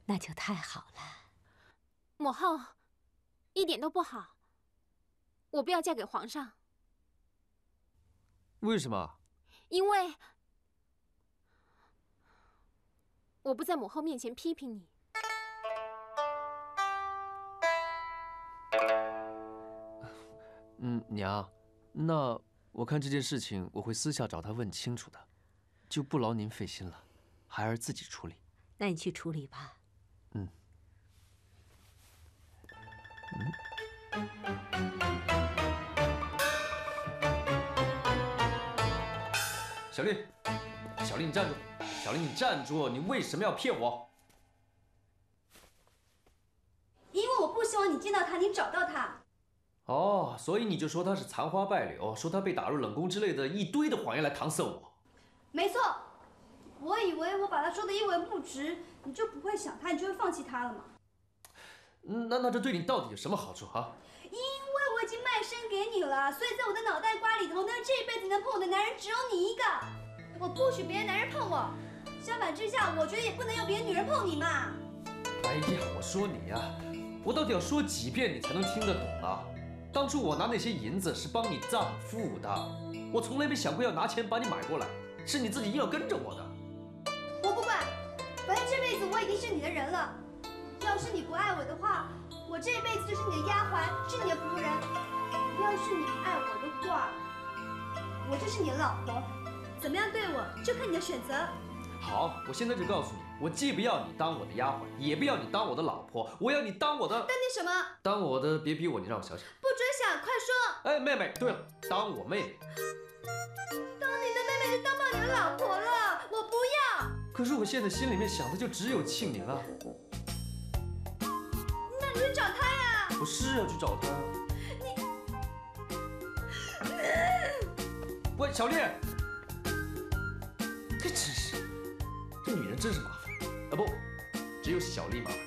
那就太好了。 母后，一点都不好。我不要嫁给皇上。 为什么？ 因为我不在母后面前批评你。 娘，那我看这件事情我会私下找他问清楚的，就不劳您费心了，孩儿自己处理。 那你去处理吧。 小丽，小丽，你站住！小丽，你站住！你为什么要骗我？ 因为我不希望你见到他，你找到他。 哦，所以你就说他是残花败柳，说他被打入冷宫之类的一堆的谎言来搪塞我。 没错，我以为我把他说的一文不值，你就不会想他，你就会放弃他了嘛。 那这对你到底有什么好处啊？ 因为我已经卖身给你了，所以在我的脑袋瓜里头，那这辈子能碰我的男人只有你一个。我不许别的男人碰我，相反之下，我觉得也不能有别的女人碰你嘛。 哎呀，我说你呀，我到底要说几遍你才能听得懂啊？当初我拿那些银子是帮你葬父的，我从来没想过要拿钱把你买过来，是你自己硬要跟着我的。 我不管，反正这辈子我已经是你的人了。要是你不爱我的话，我这辈子就是你的丫鬟，是你的仆人。要是你爱我的话，我就是你的老婆。怎么样对我，就看你的选择。 好，我现在就告诉你，我既不要你当我的丫鬟，也不要你当我的老婆，我要你当我的。 当你什么？ 当我的，别逼我，你让我想想。 不准想，快说。 哎，妹妹，对了，当我妹妹。 当你的妹妹就当不了你的老婆了，我不要。 可是我现在心里面想的就只有庆宁啊。 那你去找他呀。 我是要去找他。喂，小丽，这真是，这女人真是麻烦啊！不，只有小丽麻烦。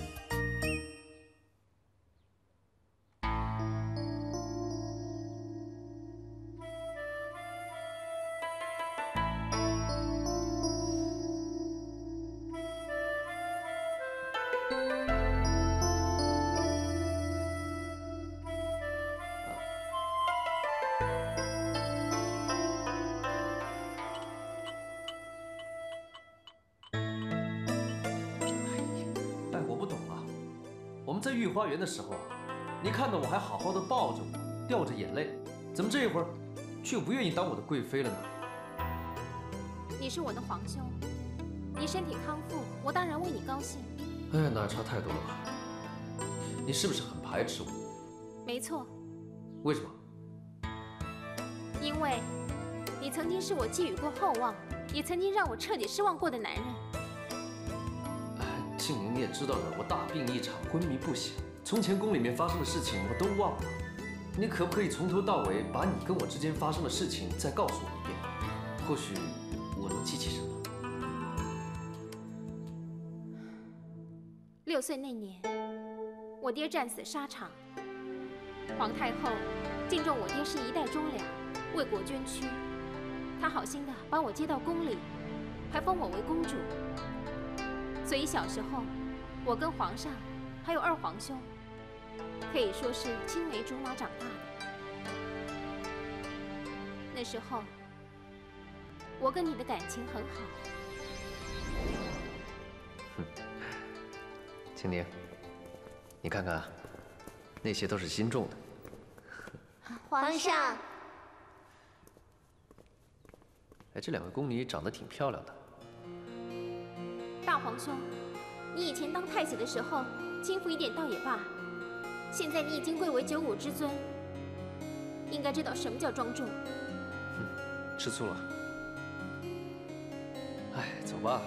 在御花园的时候，你看到我还好好的抱着我，掉着眼泪，怎么这会儿却不愿意当我的贵妃了呢？ 你是我的皇兄，你身体康复，我当然为你高兴。 哎呀，那差太多了吧？你是不是很排斥我？ 没错。 为什么？ 因为你曾经是我寄予过厚望，也曾经让我彻底失望过的男人。 庆宁，你也知道的，我大病一场，昏迷不醒。从前宫里面发生的事情我都忘了，你可不可以从头到尾把你跟我之间发生的事情再告诉我一遍？或许我能记起什么。 6岁那年，我爹战死沙场，皇太后敬重我爹是一代忠良，为国捐躯。她好心的把我接到宫里，还封我为公主。所以小时候，我跟皇上还有二皇兄，可以说是青梅竹马长大的。那时候，我跟你的感情很好。 庆宁，你看看，那些都是新种的。 皇上， 哎，这2位宫女长得挺漂亮的。 大皇兄，你以前当太子的时候轻浮一点倒也罢，现在你已经贵为95之尊，应该知道什么叫庄重。 吃醋了。哎，走吧。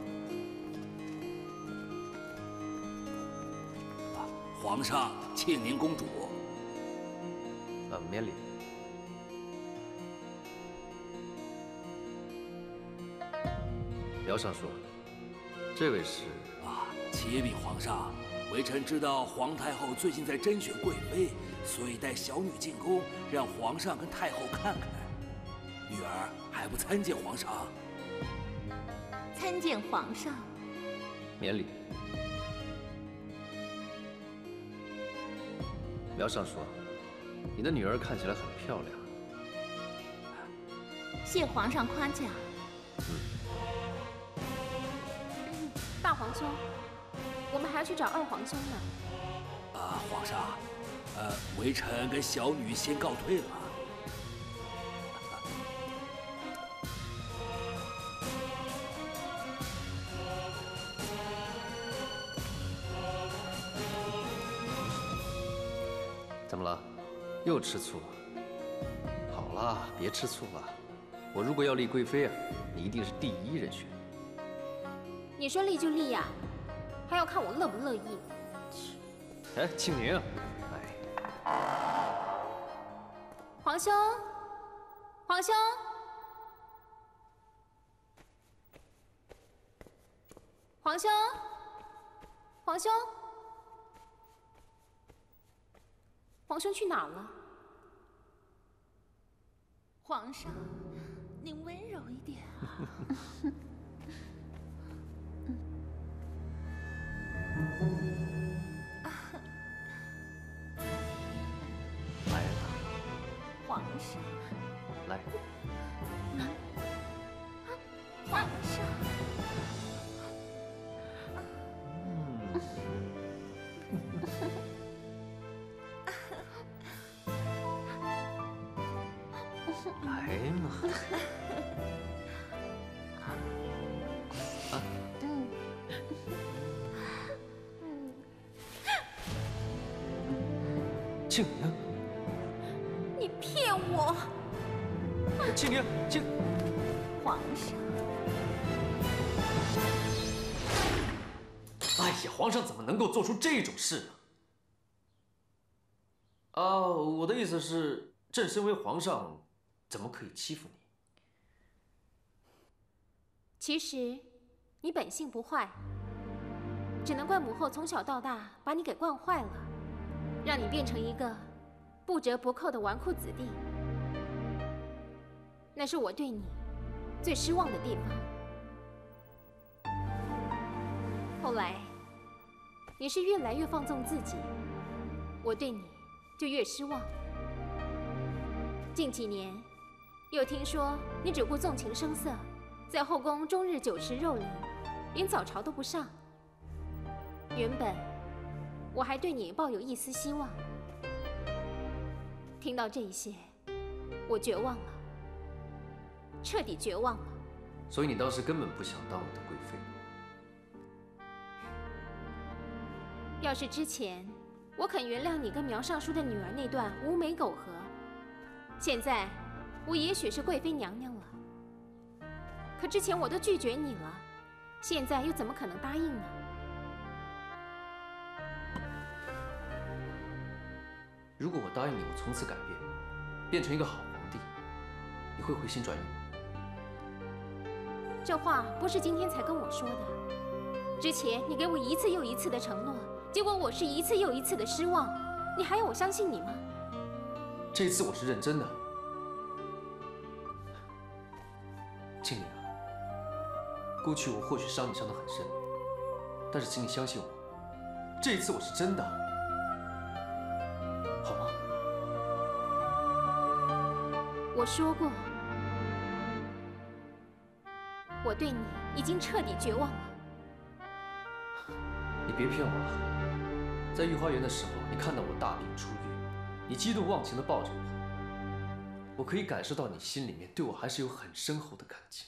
皇上，庆宁公主。 免礼。姚尚书。这位是启禀皇上，微臣知道皇太后最近在甄选贵妃，所以带小女进宫，让皇上跟太后看看。女儿还不参见皇上？ 参见皇上。 免礼。 苗尚书，你的女儿看起来很漂亮。 谢皇上夸奖。 大皇兄，我们还要去找二皇兄呢。 皇上，微臣跟小女先告退了。 怎么了？又吃醋了？好啦，别吃醋了。我如果要立贵妃啊，你一定是第一人选。 你说立就立呀，还要看我乐不乐意。 哎，庆宁， 皇兄，皇兄，皇兄，皇兄，皇兄去哪儿了？ 皇上，您温柔一点啊。 来了， 皇上， 来， 皇上， 来嘛。庆宁， 你骗我！ 庆宁， 皇上， 哎呀，皇上怎么能够做出这种事呢？我的意思是，朕身为皇上，怎么可以欺负你？ 其实，你本性不坏，只能怪母后从小到大把你给惯坏了，让你变成一个不折不扣的纨绔子弟。那是我对你最失望的地方。后来，你是越来越放纵自己，我对你就越失望。近几年，又听说你只顾纵情声色，在后宫终日酒池肉林，连早朝都不上。原本我还对你抱有一丝希望，听到这一些，我绝望了，彻底绝望了。 所以你当时根本不想当我的贵妃。 要是之前我肯原谅你跟苗尚书的女儿那段无美苟合，现在我也许是贵妃娘娘了。可之前我都拒绝你了，现在又怎么可能答应呢？ 如果我答应你，我从此改变，变成一个好皇帝，你会回心转意吗？ 这话不是今天才跟我说的，之前你给我一次又一次的承诺，结果我是一次又一次的失望，你还要我相信你吗？ 这一次我是认真的。庆宁啊，过去我或许伤你伤得很深，但是请你相信我，这一次我是真的，好吗？ 我说过，我对你已经彻底绝望了。 你别骗我了，在御花园的时候，你看到我大病初愈，你激动忘情地抱着我可以感受到你心里面对我还是有很深厚的感情。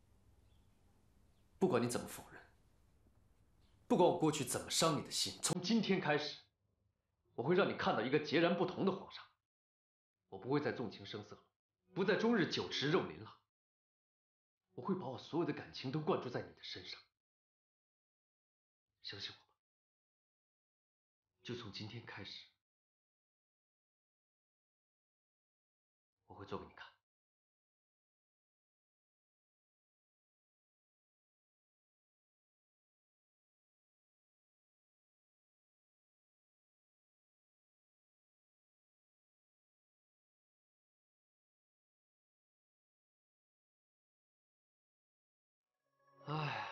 不管你怎么否认，不管我过去怎么伤你的心，从今天开始，我会让你看到一个截然不同的皇上。我不会再纵情声色了，不再终日酒池肉林了。我会把我所有的感情都灌注在你的身上。相信我吧，就从今天开始，我会做给你看。哎。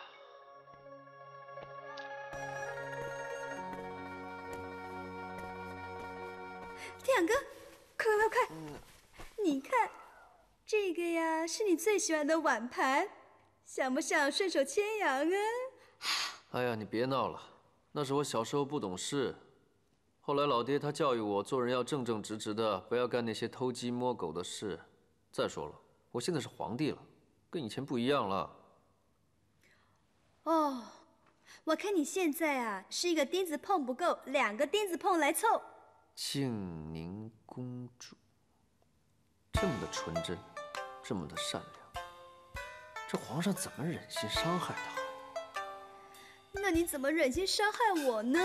天哥，快！你看，这个呀是你最喜欢的碗盘，想不想顺手牵羊啊？ 哎呀，你别闹了，那是我小时候不懂事，后来老爹他教育我做人要正正直直的，不要干那些偷鸡摸狗的事。再说了，我现在是皇帝了，跟以前不一样了。 哦，我看你现在啊是一个钉子碰不够，2个钉子碰来凑。 静宁公主，这么的纯真，这么的善良，这皇上怎么忍心伤害她？ 那你怎么忍心伤害我呢？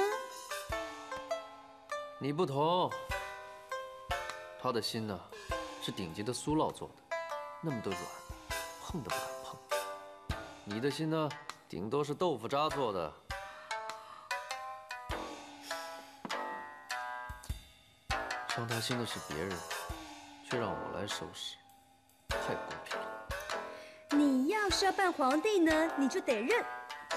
你不同，她的心呢，是顶级的苏酪做的，那么的软，碰都不敢碰。你的心呢，顶多是豆腐渣做的。伤她心的是别人，却让我来收拾，太不公平了。 你要是要扮皇帝呢，你就得认。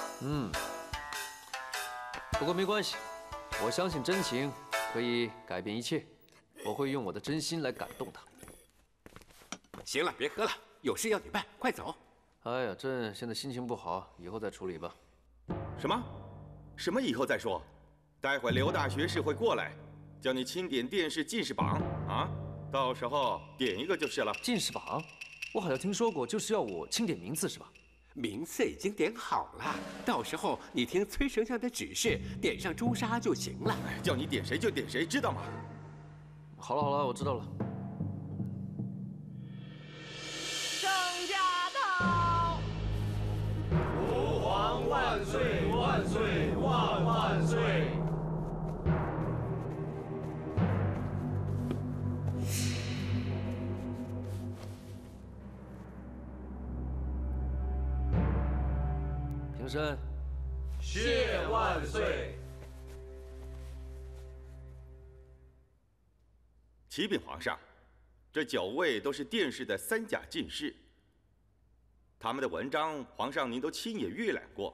不过没关系，我相信真情可以改变一切，我会用我的真心来感动她。 行了，别喝了，有事要你办，快走。 哎呀，朕现在心情不好，以后再处理吧。 什么？什么以后再说？待会刘大学士会过来，叫你钦点殿试进士榜啊，到时候点一个就是了。 进士榜？我好像听说过，就是要我钦点名次是吧？ 名次已经点好了，到时候你听崔丞相的指示，点上朱砂就行了。 叫你点谁就点谁，知道吗？ 好了好了，我知道了。 圣驾到！吾皇万岁万岁万万岁！ 平身。 谢万岁！ 启禀皇上，这9位都是殿试的3甲进士，他们的文章，皇上您都亲眼阅览过。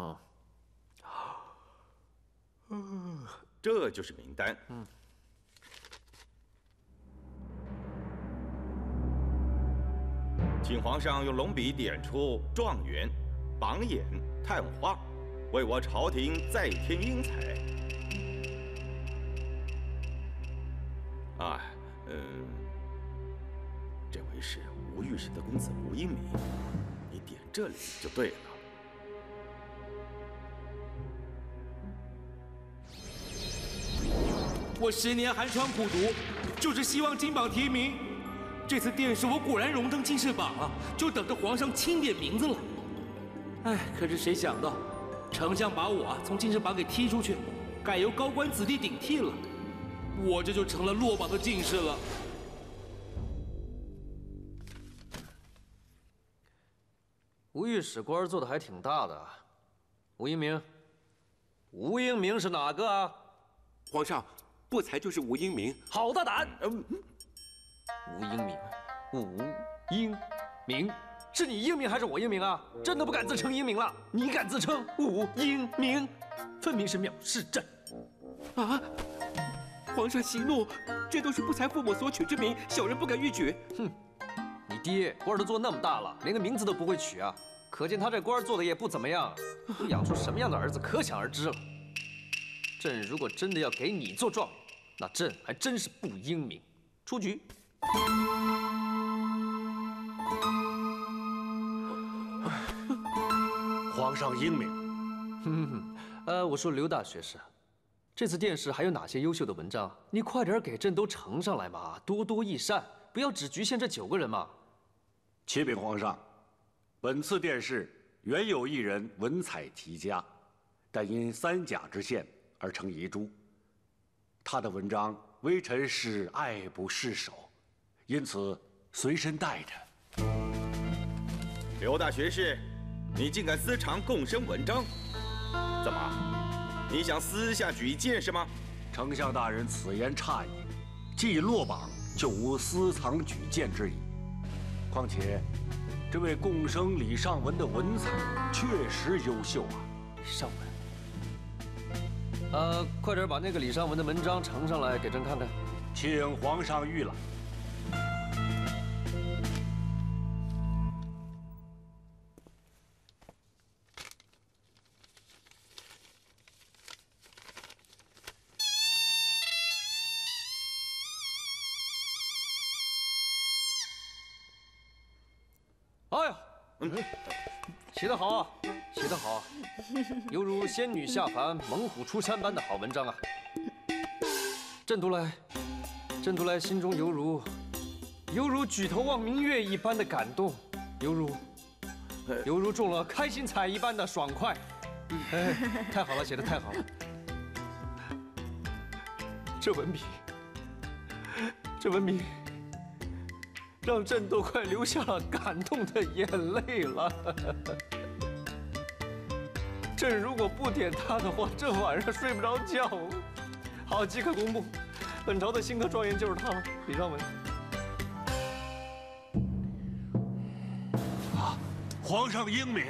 这就是名单。请皇上用龙笔点出状元、榜眼、探花，为我朝廷再添英才。这位是吴御史的公子吴英明，你点这里就对了。 我10年寒窗苦读，就是希望金榜题名。这次殿试我果然荣登进士榜了，就等着皇上钦点名字了。哎，可是谁想到，丞相把我从进士榜给踢出去，改由高官子弟顶替了，我这就成了落榜的进士了。 吴御史官做的还挺大的。吴英明，吴英明是哪个啊？ 皇上，不才就是吴英明。 好大胆！吴英明，吴英明，是你英明还是我英明啊？朕都不敢自称英明了，你敢自称吴英明，分明是藐视朕！ 啊！皇上息怒，这都是不才父母所取之名，小人不敢逾矩。 哼，你爹官都做那么大了，连个名字都不会取啊！可见他这官做的也不怎么样，养出什么样的儿子可想而知了。朕如果真的要给你做状元，那朕还真是不英明。出局。 皇上英明。 我说刘大学士，这次殿试还有哪些优秀的文章？你快点给朕都呈上来嘛，多多益善，不要只局限这9个人嘛。 启禀皇上，本次殿试原有1人文采极佳，但因3甲之限而成遗珠。他的文章微臣是爱不释手，因此随身带着。 刘大学士，你竟敢私藏贡生文章？怎么，你想私下举荐是吗？ 丞相大人此言差矣，既落榜，就无私藏举荐之意。况且，这位贡生李尚文的文采确实优秀啊。 尚文，快点把那个李尚文的文章呈上来给朕看看。 请皇上御览。 哎呀，写得好啊，写得好啊，犹如仙女下凡、猛虎出山般的好文章啊！朕读来，心中犹如举头望明月一般的感动，犹如中了开心彩一般的爽快。哎，太好了，写得太好了！这文笔，让朕都快流下了感动的眼泪了。朕如果不点他的话，这晚上睡不着觉。好，即刻公布，本朝的新科状元就是他了，李尚文。 啊，皇上英明。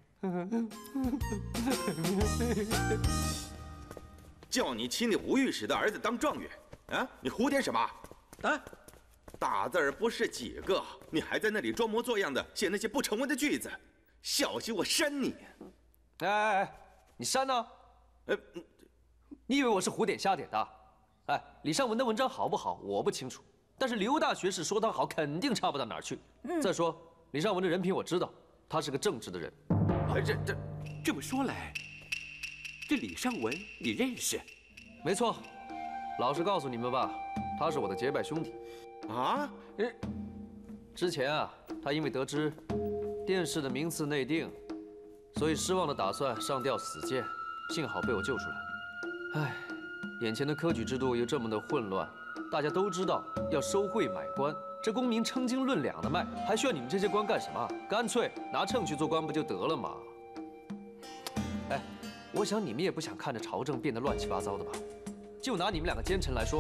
叫你亲你吴御史的儿子当状元，啊，你胡点什么？啊？大字儿不是几个，你还在那里装模作样的写那些不成文的句子，小心我删你！ 哎，你删呢？你以为我是胡点瞎点的？哎，李尚文的文章好不好，我不清楚，但是刘大学士说他好，肯定差不到哪儿去。再说李尚文的人品我知道，他是个正直的人。 这么说来，这李尚文你认识？ 没错，老实告诉你们吧，他是我的结拜兄弟。 啊？ 之前啊，他因为得知殿试的名次内定，所以失望的打算上吊死谏，幸好被我救出来。唉，眼前的科举制度又这么的混乱，大家都知道要收贿买官，这功名称斤论两的卖，还需要你们这些官干什么？干脆拿秤去做官不就得了吗？哎，我想你们也不想看着朝政变得乱七八糟的吧？就拿你们两个奸臣来说，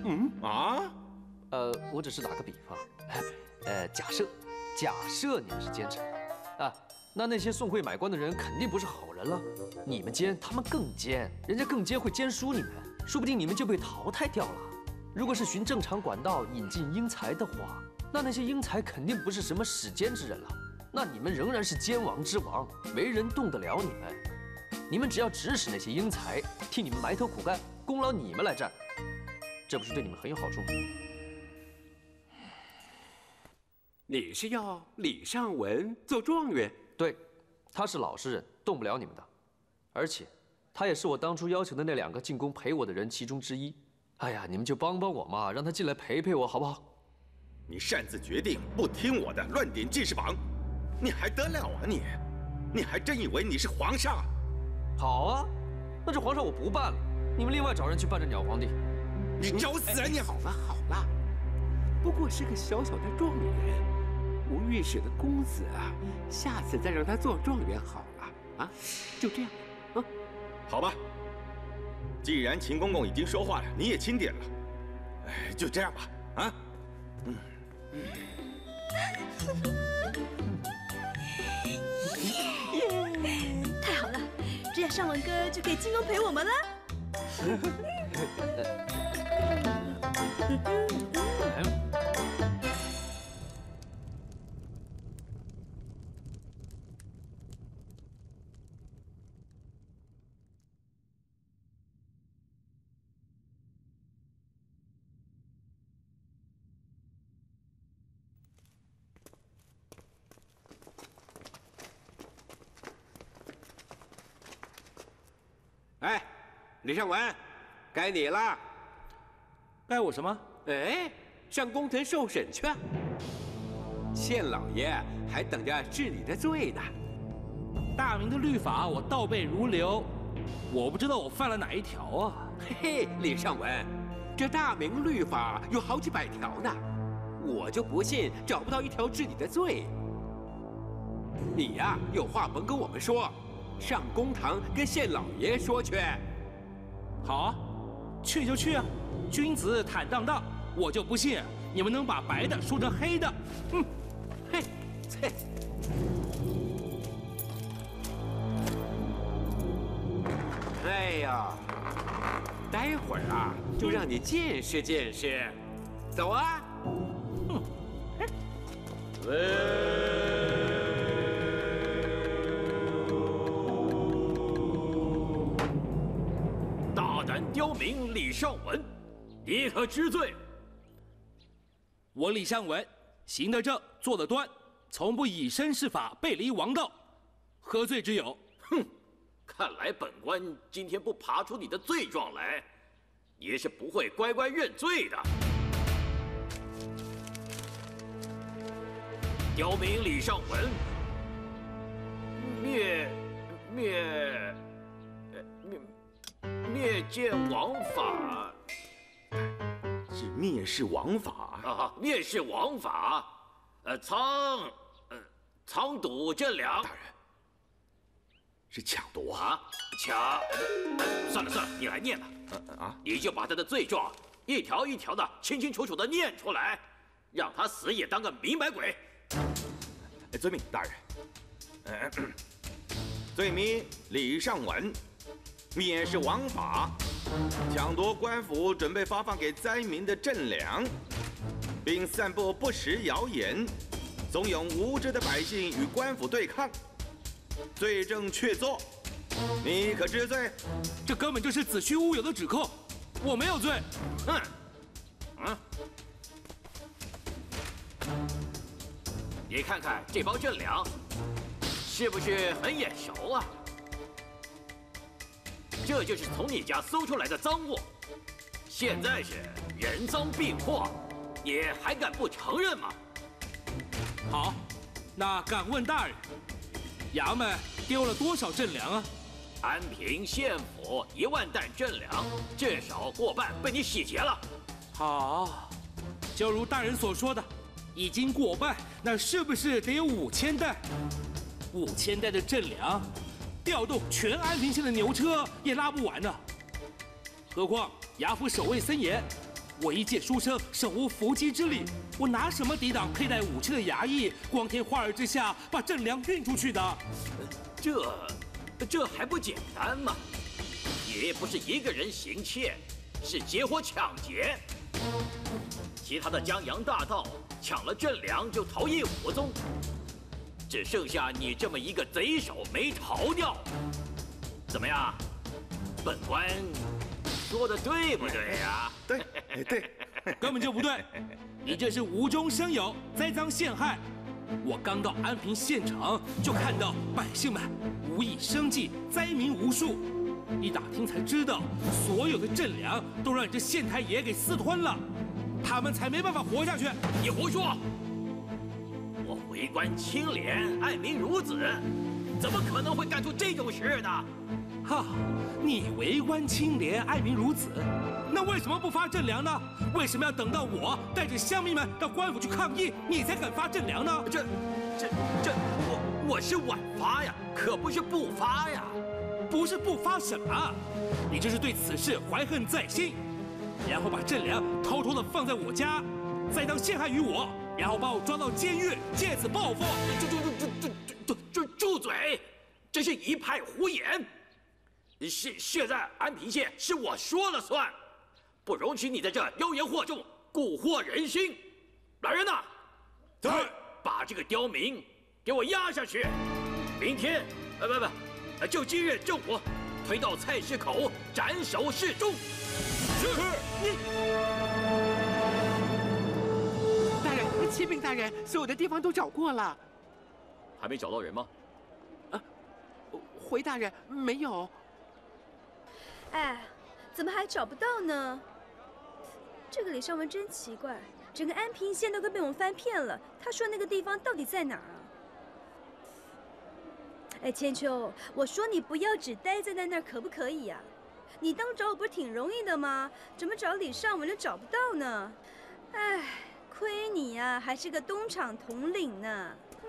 我只是打个比方，假设你们是奸臣，啊，那些送贿买官的人肯定不是好人了。你们奸，他们更奸，人家更奸会奸输你们，说不定你们就被淘汰掉了。如果是循正常管道引进英才的话，那些英才肯定不是什么使奸之人了，那你们仍然是奸王之王，没人动得了你们。你们只要指使那些英才，替你们埋头苦干，功劳你们来占，这不是对你们很有好处吗？ 你是要李尚文做状元？ 对，他是老实人，动不了你们的。而且，他也是我当初要求的那2个进宫陪我的人其中之一。哎呀，你们就帮帮我嘛，让他进来陪陪我，好不好？ 你擅自决定，不听我的，乱点进士榜，你还得了啊你？你还真以为你是皇上？ 好啊，那这皇上我不办了，你们另外找人去办这鸟皇帝。 你找死啊你！ 好了，不过是个小小的状元。吴御史的公子啊，下次再让他做状元好了啊，就这样啊， 好吧。既然秦公公已经说话了，你也钦点了，哎，就这样吧，啊， 太好了，这样尚文哥就可以进宫陪我们了。 哎，李尚文，该你了。 该我什么？ 哎，上宫廷受审去。县老爷还等着治你的罪呢。 大明的律法我倒背如流，我不知道我犯了哪一条啊。 嘿嘿，李尚文，这大明律法有好几百条呢，我就不信找不到一条治你的罪。你呀，有话甭跟我们说。上公堂跟县老爷说去。 好啊，去就去啊！君子坦荡荡，我就不信你们能把白的说成黑的。 嘿，切！哎呀，待待会儿啊，就让你见识见识。走啊！哼。 大胆刁民李尚文，你可知罪？ 我李尚文，行得正，坐得端，从不以身试法，背离王道，何罪之有？ 哼，看来本官今天不爬出你的罪状来，你是不会乖乖认罪的。刁民李尚文，灭见王法， 是灭世王法啊！灭世王法，藏赌镇粮。 大人，是抢夺啊！抢！算了算了，你来念吧。你就把他的罪状一条一条的清清楚楚的念出来，让他死也当个明白鬼。 遵命，大人。罪名李尚文，蔑视王法，抢夺官府准备发放给灾民的赈粮，并散布不实谣言，怂恿无知的百姓与官府对抗，罪证确凿，你可知罪？ 这根本就是子虚乌有的指控，我没有罪。 哼，你看看这包赈粮，是不是很眼熟啊？这就是从你家搜出来的赃物，现在是人赃并获，你还敢不承认吗？ 好，那敢问大人，衙门丢了多少赈粮啊？ 安平县府1万担赈粮，至少过半被你洗劫了。 好，就如大人所说的，已经过半，那是不是得有5000担？5000担的赈粮，调动全安平县的牛车也拉不完呢。何况衙府守卫森严，我一介书生，手无缚鸡之力，我拿什么抵挡佩戴武器的衙役光天化日之下把赈粮运出去的？ 这还不简单吗？你不是一个人行窃，是结伙抢劫。其他的江洋大盗抢了赈粮就逃逸无踪，只剩下你这么一个贼首没逃掉。怎么样，本官说的对不对呀？ 对， 根本就不对，你这是无中生有，栽赃陷害。我刚到安平县城，就看到百姓们无以生计，灾民无数。一打听才知道，所有的赈粮都让你这县太爷给私吞了，他们才没办法活下去。 你胡说！我为官清廉，爱民如子，怎么可能会干出这种事呢？ 哈，你为官清廉，爱民如子，那为什么不发赈粮呢？为什么要等到我带着乡民们到官府去抗议，你才肯发赈粮呢？ 我是晚发呀，可不是不发呀。 不是不发什么？你这是对此事怀恨在心，然后把赈粮偷偷的放在我家，再当陷害于我，然后把我抓到监狱，借此报复。 住嘴！这是一派胡言。现在安平县是我说了算，不容许你在这妖言惑众，蛊惑人心。来人呐， 在， 把这个刁民给我押下去。明天，就今日正午，推到菜市口斩首示众。是。 大人，启禀大人，所有的地方都找过了， 还没找到人吗？ 回大人，没有。 哎，怎么还找不到呢？这个李尚文真奇怪，整个安平县都快被我们翻遍了。他说那个地方到底在哪儿啊？哎，千秋，我说你不要只待在那儿，可不可以啊？你当找我不是挺容易的吗？怎么找李尚文就找不到呢？哎，亏你呀，还是个东厂统领呢。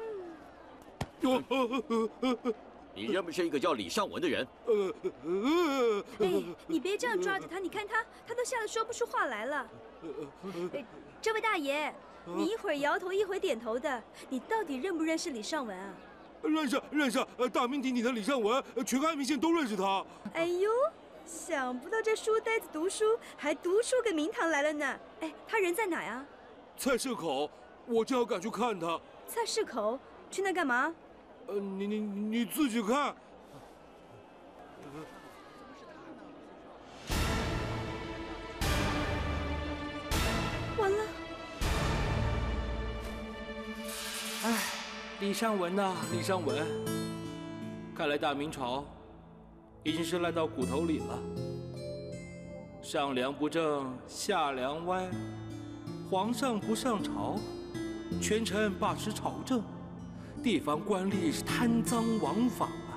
你认不认一个叫李尚文的人？ 哎，你别这样抓着他，你看他都吓得说不出话来了。这位大爷，你一会儿摇头一会儿点头的，你到底认不认识李尚文啊？ 认识，大名鼎鼎的李尚文，全安平县都认识他。 哎呦， 想不到这书呆子读书还读出个名堂来了呢。哎，他人在哪呀？ 菜市口，我正要赶去看他。 菜市口？去那干嘛？ 你自己看。 完了！ 哎，李尚文呐，李尚文，看来大明朝已经是烂到骨头里了。上梁不正下梁歪，皇上不上朝，权臣把持朝政，地方官吏是贪赃枉法啊，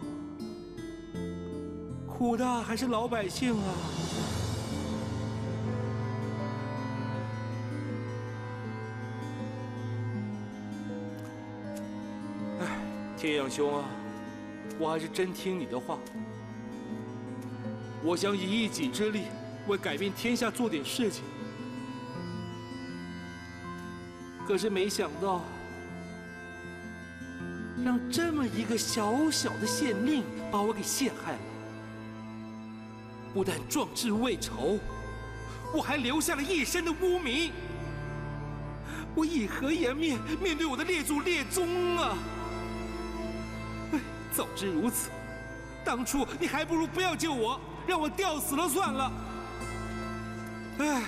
苦的还是老百姓啊！哎，天阳兄啊，我还是真听你的话，我想以一己之力为改变天下做点事情，可是没想到。让这么一个小小的县令把我给陷害了，不但壮志未酬，我还留下了一身的污名。我以何颜面面对我的列祖列宗啊？哎，早知如此，当初你还不如不要救我，让我吊死了算了。哎。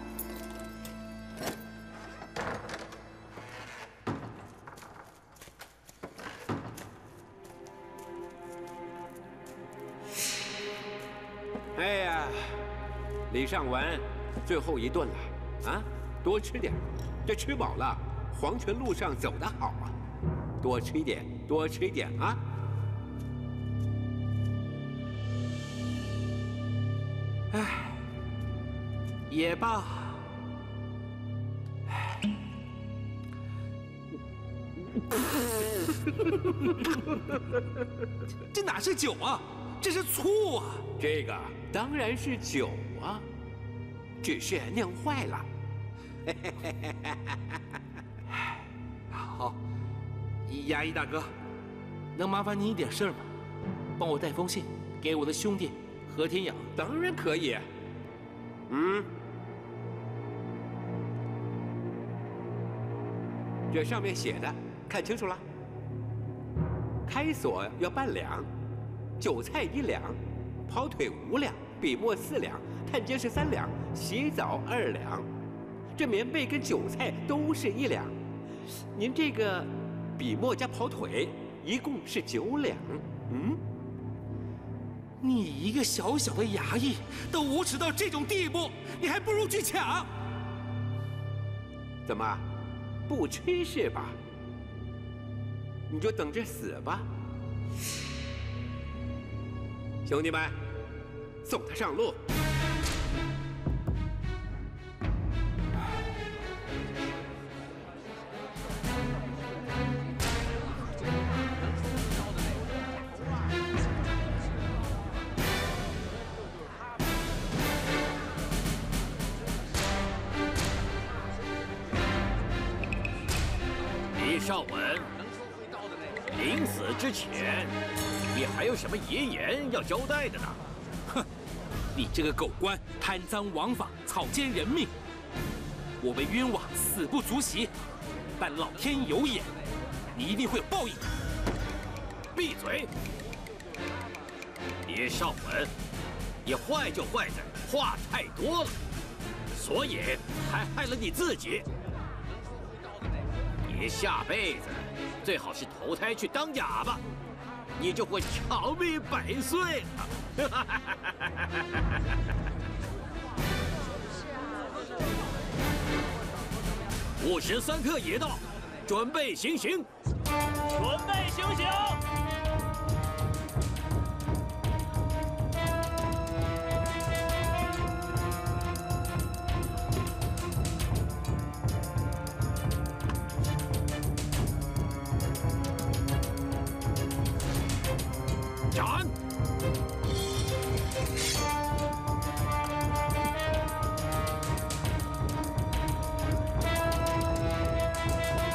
哎呀，李尚文，最后一顿了，啊，多吃点，这吃饱了，黄泉路上走得好啊，多吃一点，多吃一点啊。 哎，也罢。这哪是酒啊？这是醋啊！ 这个当然是酒啊，只是酿坏了。 好，衙役大哥，能麻烦您一点事儿吗？帮我带封信给我的兄弟何天养。 当然可以。这上面写的看清楚了，开锁要半两。韭菜1两，跑腿5两，笔墨4两，探监是3两，洗澡2两。这棉被跟韭菜都是1两，您这个笔墨加跑腿一共是9两。 你一个小小的衙役都无耻到这种地步，你还不如去抢。 怎么，不吃是吧？你就等着死吧。兄弟们，送他上路。 李尚文，临死之前，你还有什么遗言要交代的呢？ 哼，你这个狗官，贪赃枉法，草菅人命，我被冤枉，死不足惜，但老天有眼，你一定会有报应的。 闭嘴！李尚文，你坏就坏在话太多了，所以还害了你自己。你下辈子最好是投胎去当哑巴，你就会长命100岁了。53刻已到，准备行刑。准备行刑。斩！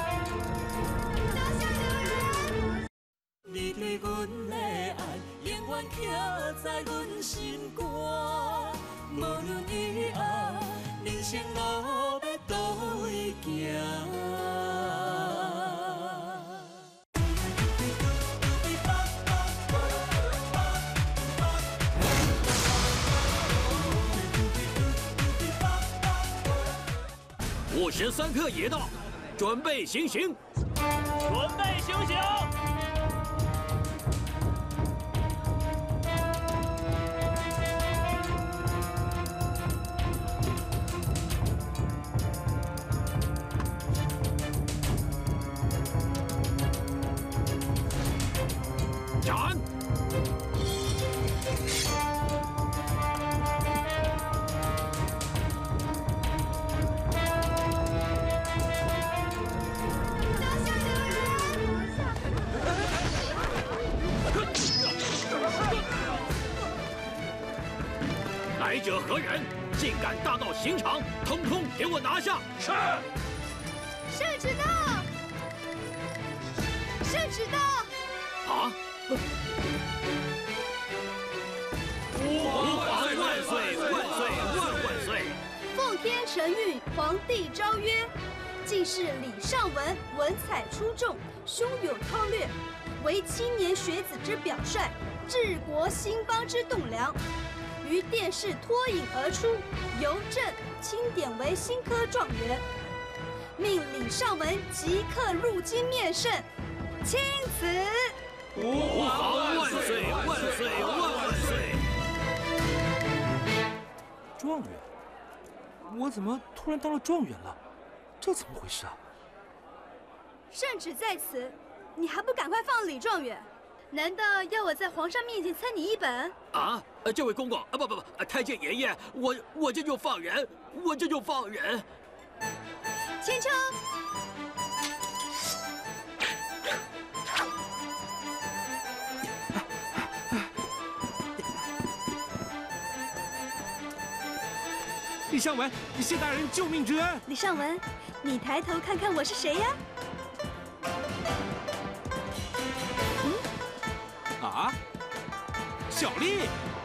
你对阮的爱，永远刻在阮心肝。无论以后人生路要倒位行。 53刻也到，准备行刑！ 准备行刑！ 斩！来者何人？竟敢大闹刑场，统统给我拿下！是。 圣旨到！圣旨到！ 啊！吾皇万岁！万岁！万岁！ 奉天承运，皇帝诏曰：进士李尚文文采出众，胸有韬略，为青年学子之表率，治国兴邦之栋梁。于殿试脱颖而出，由朕钦点为新科状元，命李尚文即刻入京面圣，钦此。 吾皇万岁！万岁！万岁！ 状元，我怎么突然当了状元了？这怎么回事啊？ 圣旨在此，你还不赶快放李状元？难道要我在皇上面前参你一本？ 啊，这位公公啊，不，太监爷爷，我这就放人，我这就放人。 千秋， 李尚文，谢大人救命之恩。 李尚文，你抬头看看我是谁呀？ 啊，小丽。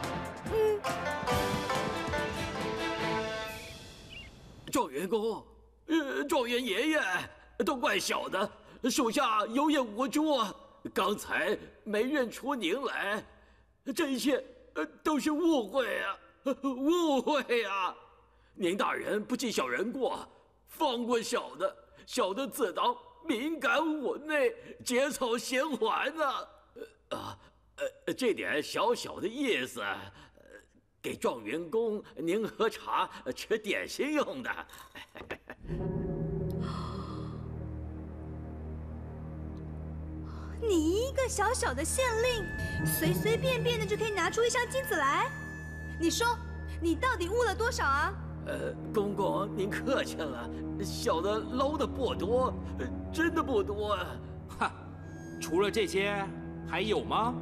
状元公，状元爷爷，都怪小的，属下有眼无珠，刚才没认出您来，这一切都是误会啊，误会啊！您大人不计小人过，放过小的，小的自当敏感妩内，结草衔环呢。这点小小的意思，给状元公您喝茶吃点心用的。 你一个小小的县令，随随便便的就可以拿出一箱金子来？你说，你到底污了多少啊？ 公公您客气了，小的捞的不多，真的不多啊。 哈，除了这些还有吗？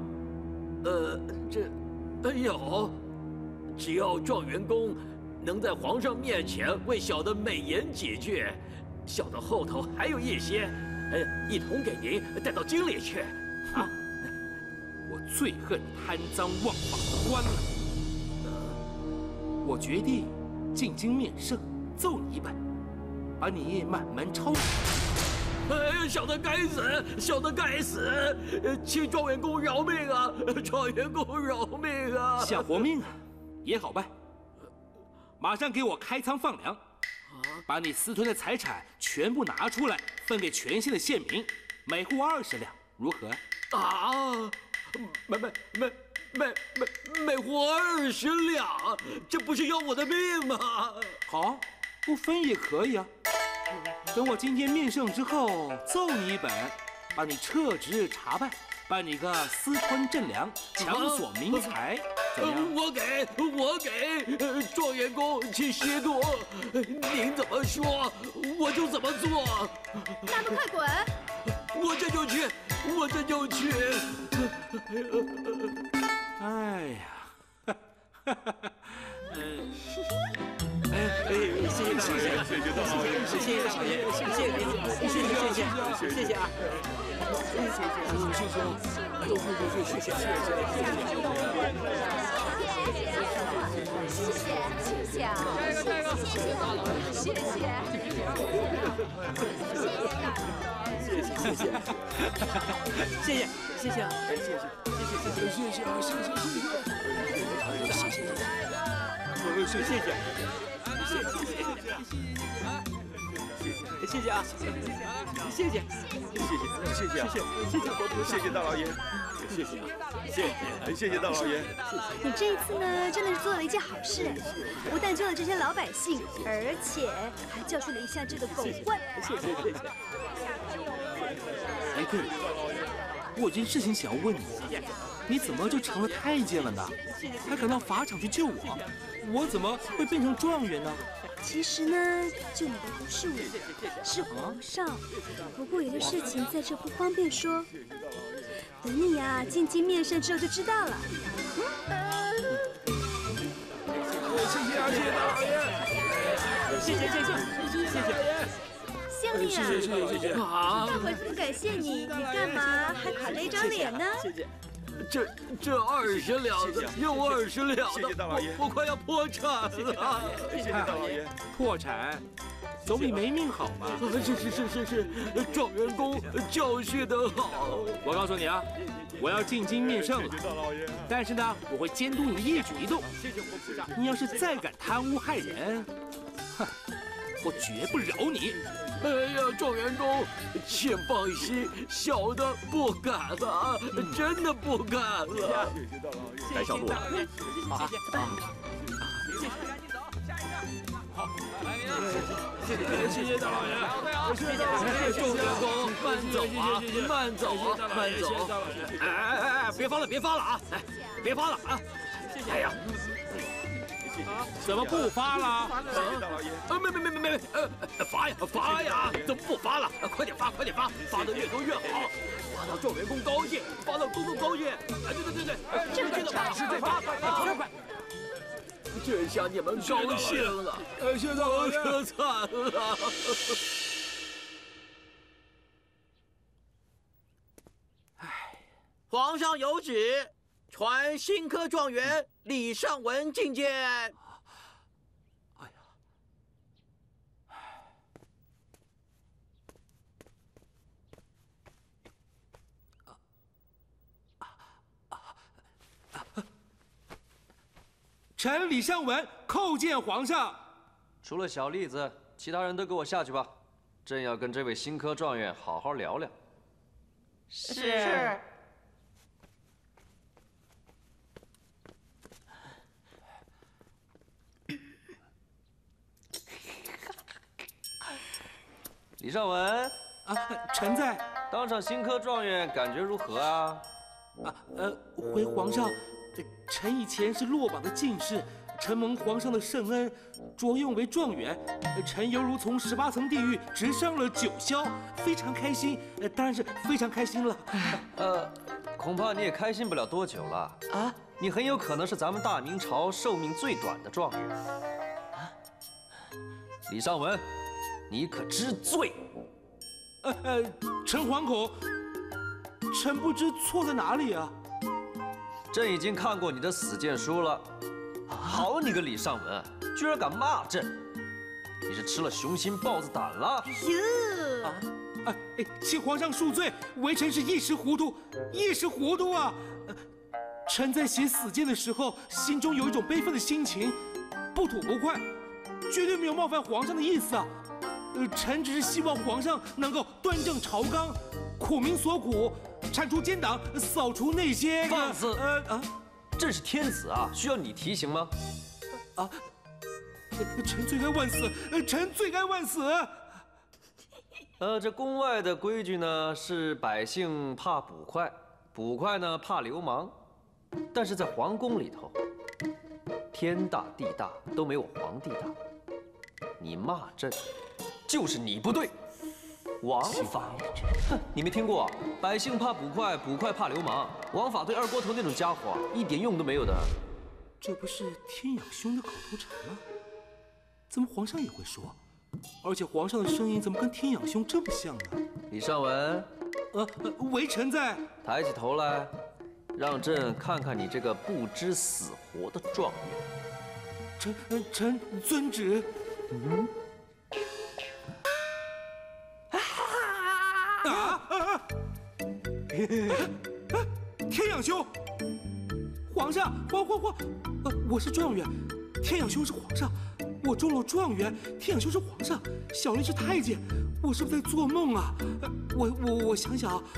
有，只要状元公能在皇上面前为小的美言几句，小的后头还有一些，一同给您带到京里去。啊！ 我最恨贪赃枉法的官了。我决定进京面圣，奏你一本，把你满门抄。 小的该死，小的该死，请状元公饶命啊！状元公饶命啊！ 想活命啊，也好办，马上给我开仓放粮，把你私吞的财产全部拿出来，分给全县的县民，每户20两，如何？ 啊，每户20两，这不是要我的命吗？ 好，不分也可以啊。等我今天面圣之后，奏你一本，把你撤职查办，办你个私吞镇粮、强索民财，怎样？ 我给，状元公请息怒，您怎么说我就怎么做。 那都快滚！ 我这就去，我这就去。 哎呀， 谢谢大老爷，谢谢大老爷，谢谢大老爷，谢谢啊！ 谢谢大老爷，谢谢大老爷。 你这一次呢，真的是做了一件好事，不但救了这些老百姓，而且还教训了一下这个狗官。 谢谢。哎，对了，我有件事情想要问你，你怎么就成了太监了呢？还赶到法场去救我，我怎么会变成状元呢？ 其实呢，救你的不是我，是皇上。不过有些事情在这不方便说，等你呀进京面圣之后就知道了。 谢谢县令啊，大伙这么感谢你，你干嘛还垮了一张脸呢？ 这20两的，又20两的，我快要破产了。 谢谢大老爷。 破产总比没命好嘛。 是，状元公教训得好。 我告诉你啊，我要进京面圣了，但是呢，我会监督你的一举一动。你要是再敢贪污害人，哼，我绝不饶你。 哎呀，状元公，请放心，小的不敢了，真的不敢了。 带上路了。 好，谢谢大老爷， 状元公，慢走啊！哎，别发了啊！哎，别发了啊！哎呀。 怎么不发了？ 没，发呀！怎么不发了？快点发，发的越多越好，发到状元公高兴，发到公公高兴。哎，对，这个快！这下你们高兴了，我可惨了。皇上有旨，传新科状元李尚文觐见。 臣李尚文叩见皇上。 除了小栗子，其他人都给我下去吧。朕要跟这位新科状元好好聊聊。 是。 李尚文， 臣在。 当上新科状元感觉如何啊？ 回皇上，臣以前是落榜的进士，承蒙皇上的圣恩，擢用为状元。臣犹如从18层地狱直上了9霄，非常开心，当然是非常开心了。 恐怕你也开心不了多久了啊！你很有可能是咱们大明朝寿命最短的状元。李尚文，你可知罪？ 臣惶恐，臣不知错在哪里啊！ 朕已经看过你的死谏书了。好你个李尚文，居然敢骂朕！你是吃了雄心豹子胆了？ 请皇上恕罪，微臣是一时糊涂啊！臣在写死谏的时候，心中有一种悲愤的心情，不吐不快，绝对没有冒犯皇上的意思啊！臣只是希望皇上能够端正朝纲，苦民所苦，铲除奸党，扫除那些…… 放肆！朕是天子啊，需要你提醒吗？ 臣罪该万死！臣罪该万死！ 这宫外的规矩呢，是百姓怕捕快，捕快呢怕流氓，但是在皇宫里头，天大地大都没有皇帝大。你骂朕，就是你不对。王法，哼，你没听过？百姓怕捕快，捕快怕流氓。王法对二锅头那种家伙一点用都没有的。 这不是天养兄的口头禅吗？怎么皇上也会说？而且皇上的声音怎么跟天养兄这么像呢？ 李尚文， 微臣在。 抬起头来，让朕看看你这个不知死活的状元。 臣遵旨。天养兄，皇上，我是状元，天养兄是皇上，我中了状元，天养兄是皇上，小丽是太监，我是不是在做梦啊？我想想啊，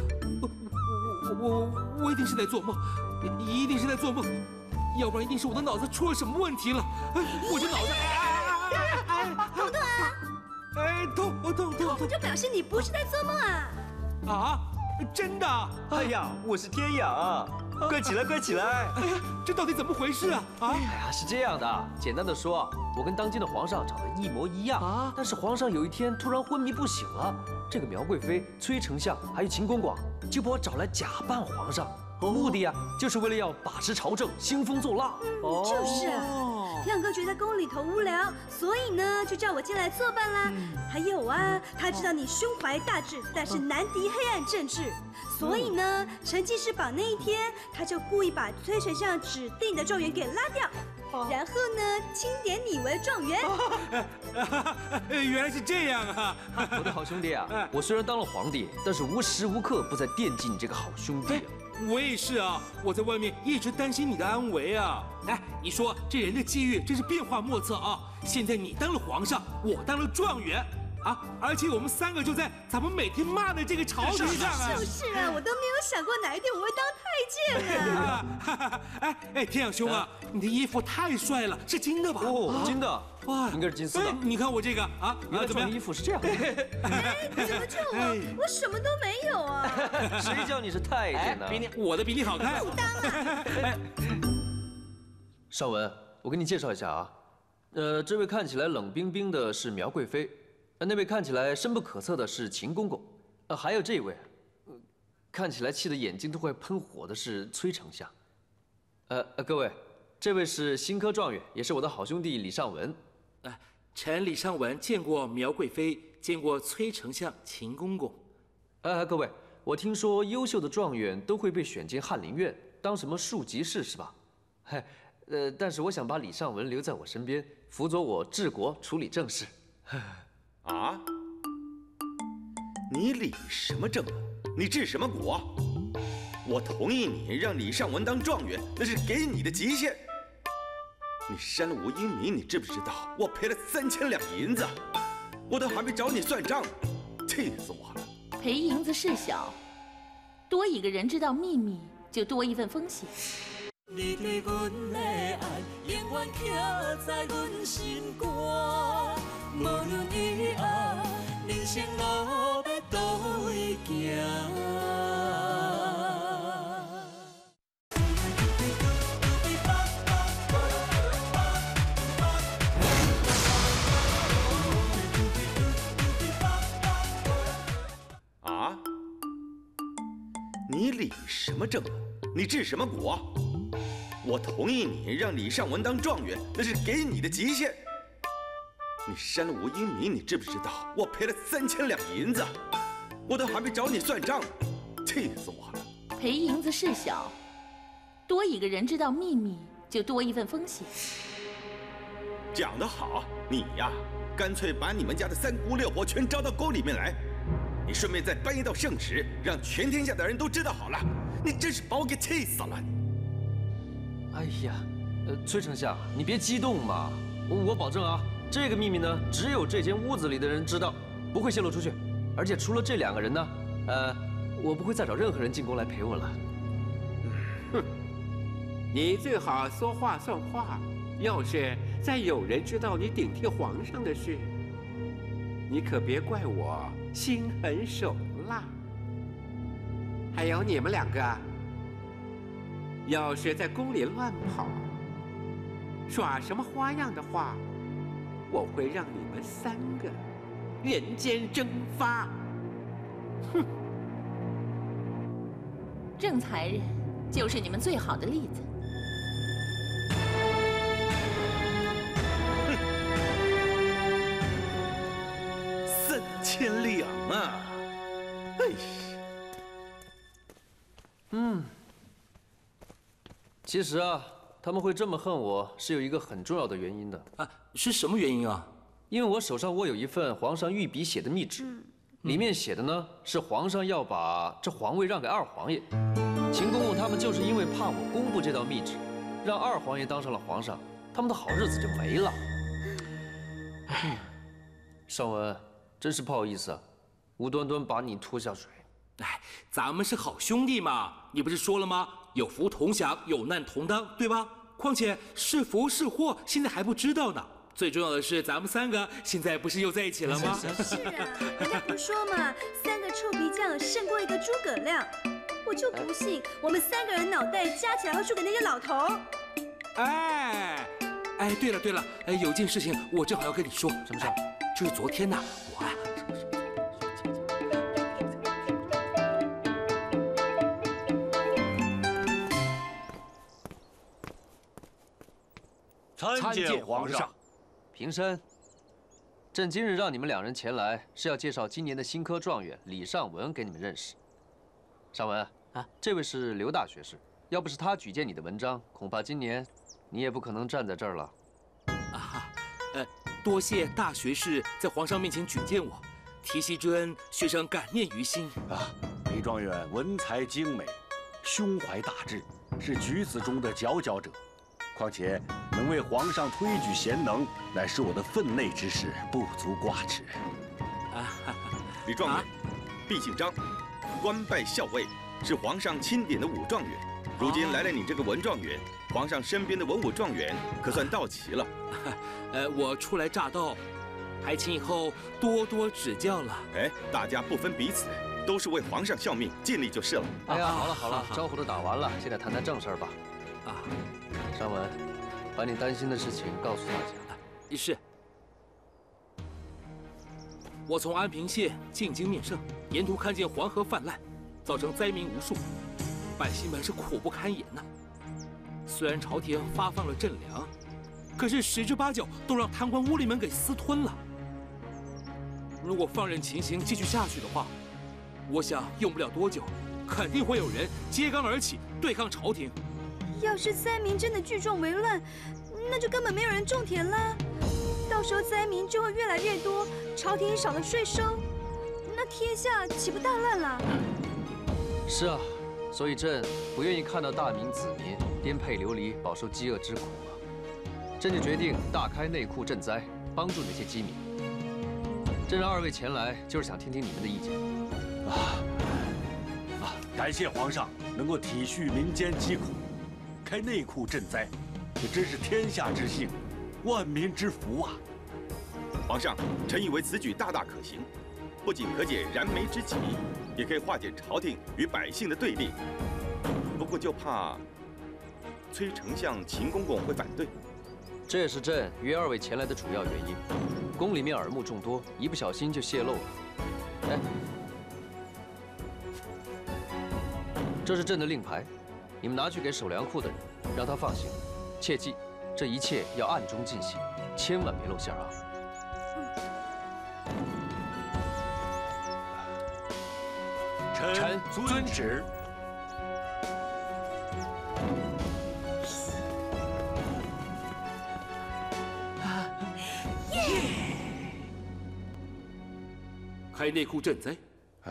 我一定是在做梦，一定是在做梦，要不然一定是我的脑子出了什么问题了。我这脑子， 痛不痛啊？ 痛， 就表示你不是在做梦啊！ 啊，真的？ 哎呀，我是天养，快起来，快起来！ 哎呀，这到底怎么回事啊？ 哎呀，是这样的，简单的说，我跟当今的皇上长得一模一样啊，但是皇上有一天突然昏迷不醒了，这个苗贵妃、崔丞相还有秦公广就把我找来假扮皇上，目的啊，就是为了要把持朝政、兴风作浪。 就是啊。天养哥觉得宫里头无聊，所以呢就叫我进来作伴啦。还有啊，他知道你胸怀大志，但是难敌黑暗政治，所以呢，成绩试榜那一天，他就故意把崔丞相指定的状元给拉掉，然后呢，钦点你为状元。 原来是这样啊！ 我的好兄弟啊，我虽然当了皇帝，但是无时无刻不在惦记你这个好兄弟啊。 我也是啊，我在外面一直担心你的安危啊。哎，你说这人的际遇真是变化莫测啊！现在你当了皇上，我当了状元，啊，而且我们三个就在咱们每天骂的这个朝廷上啊。 就是啊，我都没有想过哪一天我会当太监呢。 哎，天养兄啊，你的衣服太帅了，是金的吧？ 哦，金的。哇，应该是金丝的。 你看我这个啊， 原来穿衣服是这样。 哎，你怎么救我？我什么都没有啊！ 谁叫你是太监呢？ 我的比你好看。 不当啊！ 尚文，我给你介绍一下啊，这位看起来冷冰冰的是苗贵妃，那位看起来深不可测的是秦公公，还有这位，看起来气得眼睛都快喷火的是崔丞相。各位，这位是新科状元，也是我的好兄弟李尚文。 臣李尚文见过苗贵妃，见过崔丞相、秦公公。 各位，我听说优秀的状元都会被选进翰林院当什么庶吉士是吧？嗨，但是我想把李尚文留在我身边，辅佐我治国处理政事。 啊？你理什么政？你治什么国？我同意你让李尚文当状元，那是给你的极限。你删了吴英明，你知不知道我赔了3000两银子？我都还没找你算账，气死我了！ 赔银子事小，多一个人知道秘密，就多一份风险。 你对阮的爱，永远刻在阮心肝。无论以后人生路要倒位行。 啊？你理什么政？你治什么国？我同意你让李尚文当状元，那是给你的极限。你删了吴英明，你知不知道我赔了3000两银子？我都还没找你算账，气死我了！ 赔银子事小，多一个人知道秘密，就多一份风险。 讲得好，你呀，干脆把你们家的3姑6婆全招到宫里面来，你顺便再颁一道圣旨，让全天下的人都知道好了。你真是把我给气死了！ 哎呀，崔丞相，你别激动嘛，我保证啊，这个秘密呢，只有这间屋子里的人知道，不会泄露出去。而且除了这2个人呢，我不会再找任何人进宫来陪我了。 哼，你最好说话算话。要是再有人知道你顶替皇上的事，你可别怪我心狠手辣。还有你们2个，要是在宫里乱跑，耍什么花样的话，我会让你们3个人间蒸发。哼！ 郑才人就是你们最好的例子。 哼！3000两啊！哎呀！ 其实啊，他们会这么恨我，是有一个很重要的原因的。 啊，是什么原因啊？ 因为我手上握有一份皇上御笔写的密旨，里面写的呢是皇上要把这皇位让给二皇爷。秦公公他们就是因为怕我公布这道密旨，让二皇爷当上了皇上，他们的好日子就没了。尚文，真是不好意思啊，无端端把你拖下水。 哎，咱们是好兄弟嘛，你不是说了吗？有福同享，有难同当，对吧？况且是福是祸，现在还不知道呢。最重要的是，咱们3个现在不是又在一起了吗？ 是啊，人家不说嘛，3个臭皮匠胜过1个诸葛亮。我就不信我们3个人脑袋加起来会输给那些老头。 哎，对了，有件事情我正好要跟你说。什么事？就是昨天呢，我啊。 参见皇上。 平身。朕今日让你们2人前来，是要介绍今年的新科状元李尚文给你们认识。尚文啊，这位是刘大学士，要不是他举荐你的文章，恐怕今年你也不可能站在这儿了。 多谢大学士在皇上面前举荐我，提携之恩，学生感念于心。 李状元文才精美，胸怀大志，是举子中的佼佼者。况且能为皇上推举贤能，乃是我的分内之事，不足挂齿。 李状元，毕姓张，官拜校尉，是皇上钦点的武状元。如今来了你这个文状元，皇上身边的文武状元可算到齐了。 我初来乍到，还请以后多多指教了。 大家不分彼此，都是为皇上效命，尽力就是了。 哎呀，好了，招呼都打完了，现在谈谈正事儿吧。尚文，把你担心的事情告诉大家。 是。我从安平县进京面圣，沿途看见黄河泛滥，造成灾民无数，百姓们是苦不堪言呐。虽然朝廷发放了赈粮，可是10之8九都让贪官污吏们给私吞了。如果放任情形继续下去的话，我想用不了多久，肯定会有人揭竿而起对抗朝廷。 要是灾民真的聚众为乱，那就根本没有人种田啦。到时候灾民就会越来越多，朝廷少了税收，那天下岂不大乱了？ 是啊，所以朕不愿意看到大明子民颠沛流离，饱受饥饿之苦啊。朕就决定大开内库赈灾，帮助那些饥民。朕让2位前来，就是想听听你们的意见。 感谢皇上能够体恤民间疾苦，开内库赈灾，这真是天下之幸，万民之福啊！ 皇上，臣以为此举大可行，不仅可解燃眉之急，也可以化解朝廷与百姓的对立。不过就怕崔丞相、秦公公会反对。 这也是朕约2位前来的主要原因。宫里面耳目众多，一不小心就泄露了。这是朕的令牌，你们拿去给守粮库的人，让他放心。切记，这一切要暗中进行，千万别露馅啊！ 臣遵旨。 开内库赈灾。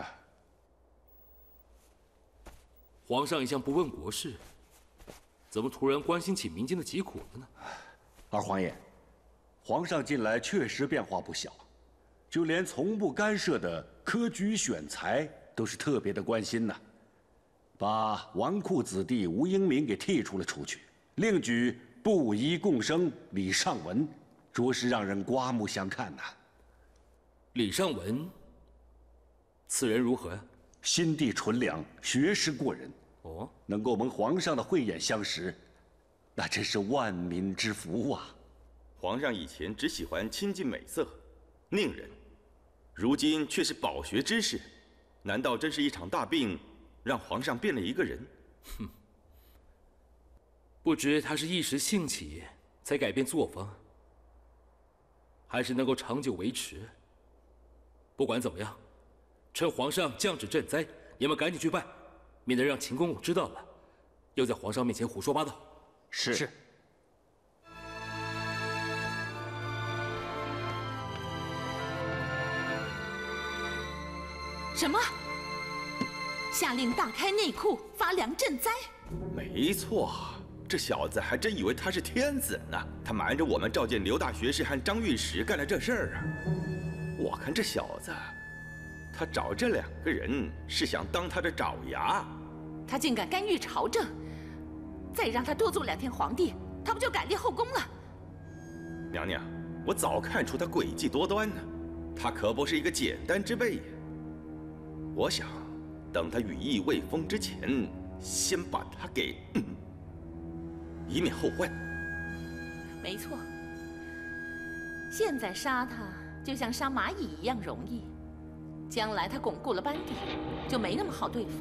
皇上一向不问国事，怎么突然关心起民间的疾苦了呢？ 二皇爷，皇上近来确实变化不小，就连从不干涉的科举选才都是特别的关心呐。把纨绔子弟吴英明给剔除了出去，另举布衣共生李尚文，着实让人刮目相看呐。 李尚文，此人如何呀？ 心地纯良，学识过人。能够蒙皇上的慧眼相识，那真是万民之福啊！ 皇上以前只喜欢亲近美色、佞人，如今却是饱学之士，难道真是一场大病，让皇上变了一个人？ 哼，不知他是一时兴起才改变作风，还是能够长久维持。不管怎么样，趁皇上降旨赈灾，你们赶紧去办，免得让秦公公知道了， 又在皇上面前胡说八道。 是。 什么？下令大开内库，发粮赈灾？ 没错，这小子还真以为他是天子呢。他瞒着我们召见刘大学士和张御史干了这事儿啊！我看这小子，他找这2个人是想当他的爪牙。 他竟敢干预朝政，再让他多做2天皇帝，他不就改立后宫了？ 娘娘，我早看出他诡计多端呢，他可不是一个简单之辈呀。我想，等他羽翼未丰之前，先把他给，以免后患。 没错，现在杀他就像杀蚂蚁一样容易，将来他巩固了班底，就没那么好对付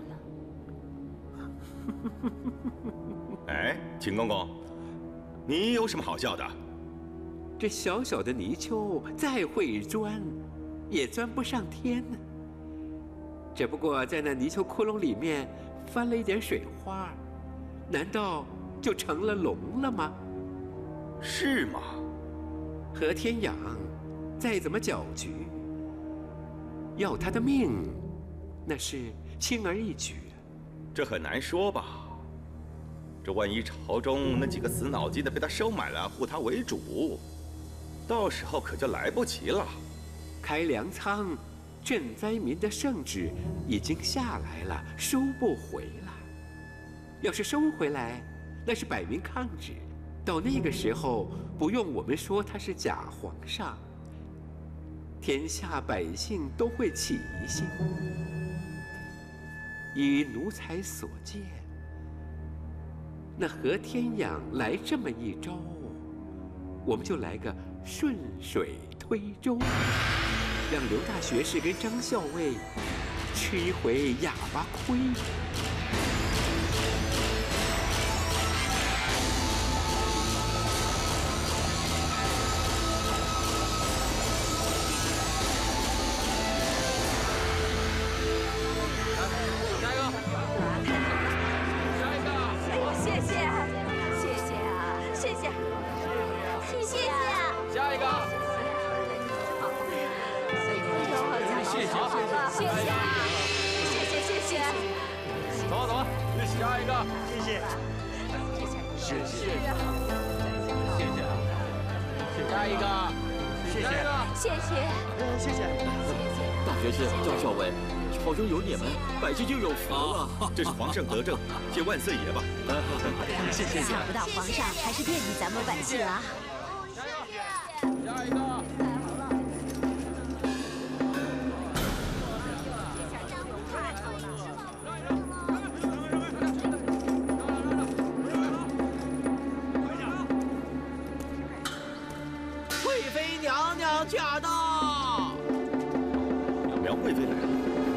了。 哎，秦公公，你有什么好笑的？ 这小小的泥鳅再会钻，也钻不上天呢。只不过在那泥鳅窟窿里面翻了一点水花，难道就成了龙了吗？ 是吗？ 何天养再怎么搅局，要他的命，那是轻而易举。 这很难说吧？这万一朝中那几个死脑筋的被他收买了，护他为主，到时候可就来不及了。 开粮仓赈灾民的圣旨已经下来了，收不回了。要是收回来，那是摆明抗旨。到那个时候，不用我们说他是假皇上，天下百姓都会起疑心。依奴才所见，那何天养来这么一招，我们就来个顺水推舟，让刘大学士跟张校尉吃一回哑巴亏。 朝中有你们，百姓就有福了。 这是皇上得政，谢万岁爷吧。 谢谢。想不到皇上还是惦记咱们百姓啊！ 下一个。 贵妃娘娘驾到！ 苗贵妃来了。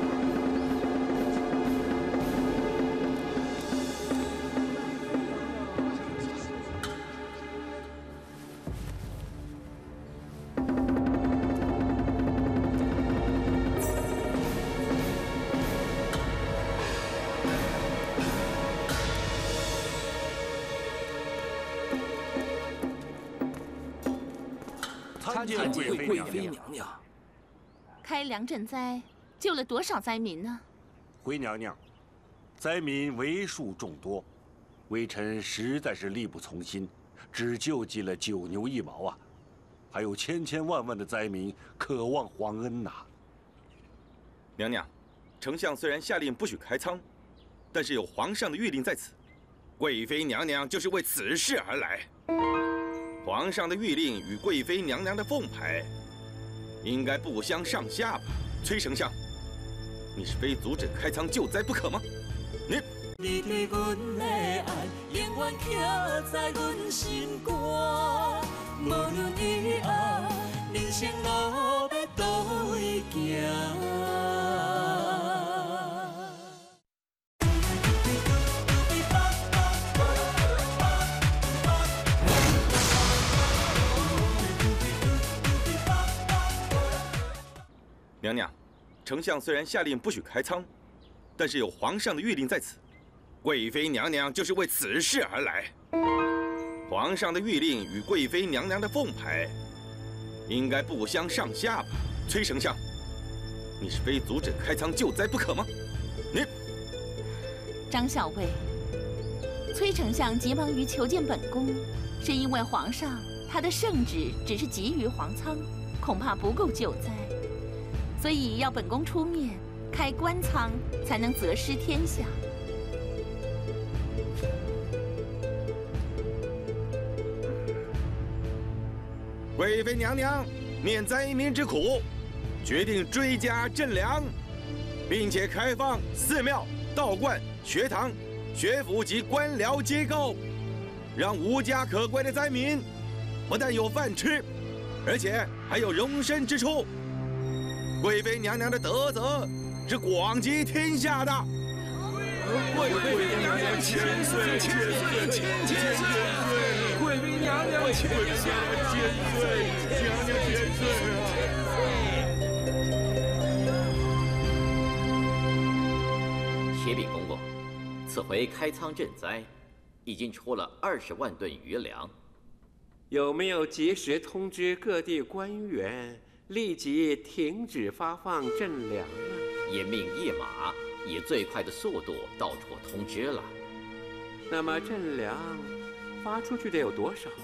参见贵妃娘娘。 开粮赈灾，救了多少灾民呢？ 回娘娘，灾民为数众多，微臣实在是力不从心，只救济了9牛1毛啊，还有千千万万的灾民渴望皇恩呐。 娘娘，丞相虽然下令不许开仓，但是有皇上的谕令在此，贵妃娘娘就是为此事而来。皇上的谕令与贵妃娘娘的奉牌，应该不相上下吧？崔丞相，你是非阻止开仓救灾不可吗？ 你对阮的爱，永远刻在阮心肝。无论以后人生路要倒位行。 娘娘，丞相虽然下令不许开仓，但是有皇上的谕令在此， 贵妃娘娘就是为此事而来。皇上的谕令与贵妃娘娘的奉牌，应该不相上下吧？崔丞相，你是非阻止开仓救灾不可吗？你， 张校尉，崔丞相急忙于求见本宫，是因为皇上他的圣旨只是急于皇仓，恐怕不够救灾，所以要本宫出面开官仓，才能责施天下。 贵妃娘娘念灾民之苦，决定追加赈粮，并且开放寺庙、道观、学堂、学府及官僚机构，让无家可归的灾民不但有饭吃，而且还有容身之处。贵妃娘娘的德泽是广及天下的。 贵妃娘娘千岁，千岁，千岁！贵妃娘娘千岁，娘娘千岁啊！ 启禀公公，此回开仓赈灾，已经出了20万吨余粮。 有没有及时通知各地官员，立即停止发放赈粮啊？ 严命一马，以最快的速度到处通知了。 那么赈粮发出去的有多少？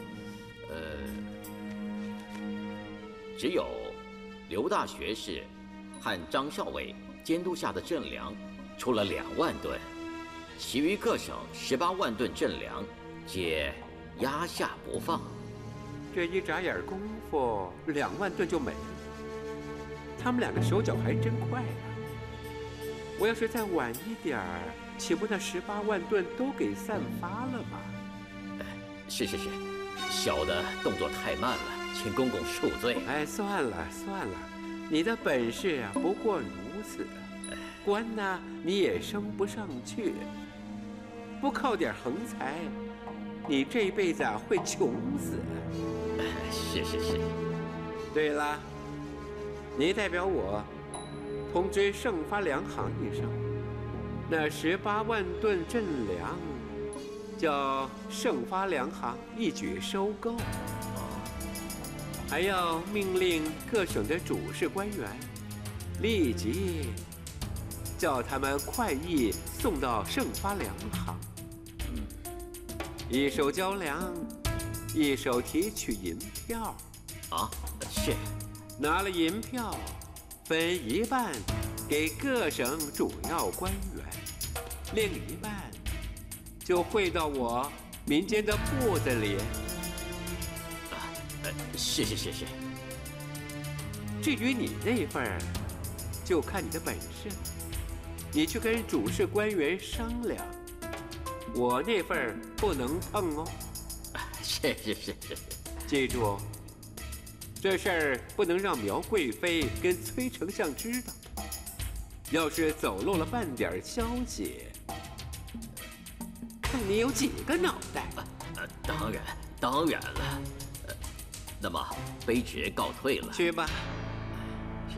只有刘大学士和张校尉监督下的赈粮出了2万吨，其余各省18万吨赈粮皆压下不放。 这一眨眼功夫，2万吨就没了。他们两个手脚还真快呀！我要是再晚一点儿，岂不那18万吨都给散发了吗？ 是，小的动作太慢了，请公公恕罪。 哎，算了，你的本事啊不过如此，官呢你也升不上去，不靠点横财，你这辈子啊会穷死。 是。 对了，你代表我通知盛发粮行一声，那18万吨赈粮叫盛发粮行一举收购。还要命令各省的主事官员立即叫他们快意送到盛发粮行，一手交粮，一手提取银票。 是。 拿了银票，分一半给各省主要官员，另一半就汇到我民间的铺子里。 是。 至于你那份儿，就看你的本事了。你去跟主事官员商量，我那份儿不能碰哦。 是。 记住，这事儿不能让苗贵妃跟崔丞相知道。要是走漏了半点消息，看你有几个脑袋。 当然了。那么卑职告退了。 去吧。 是。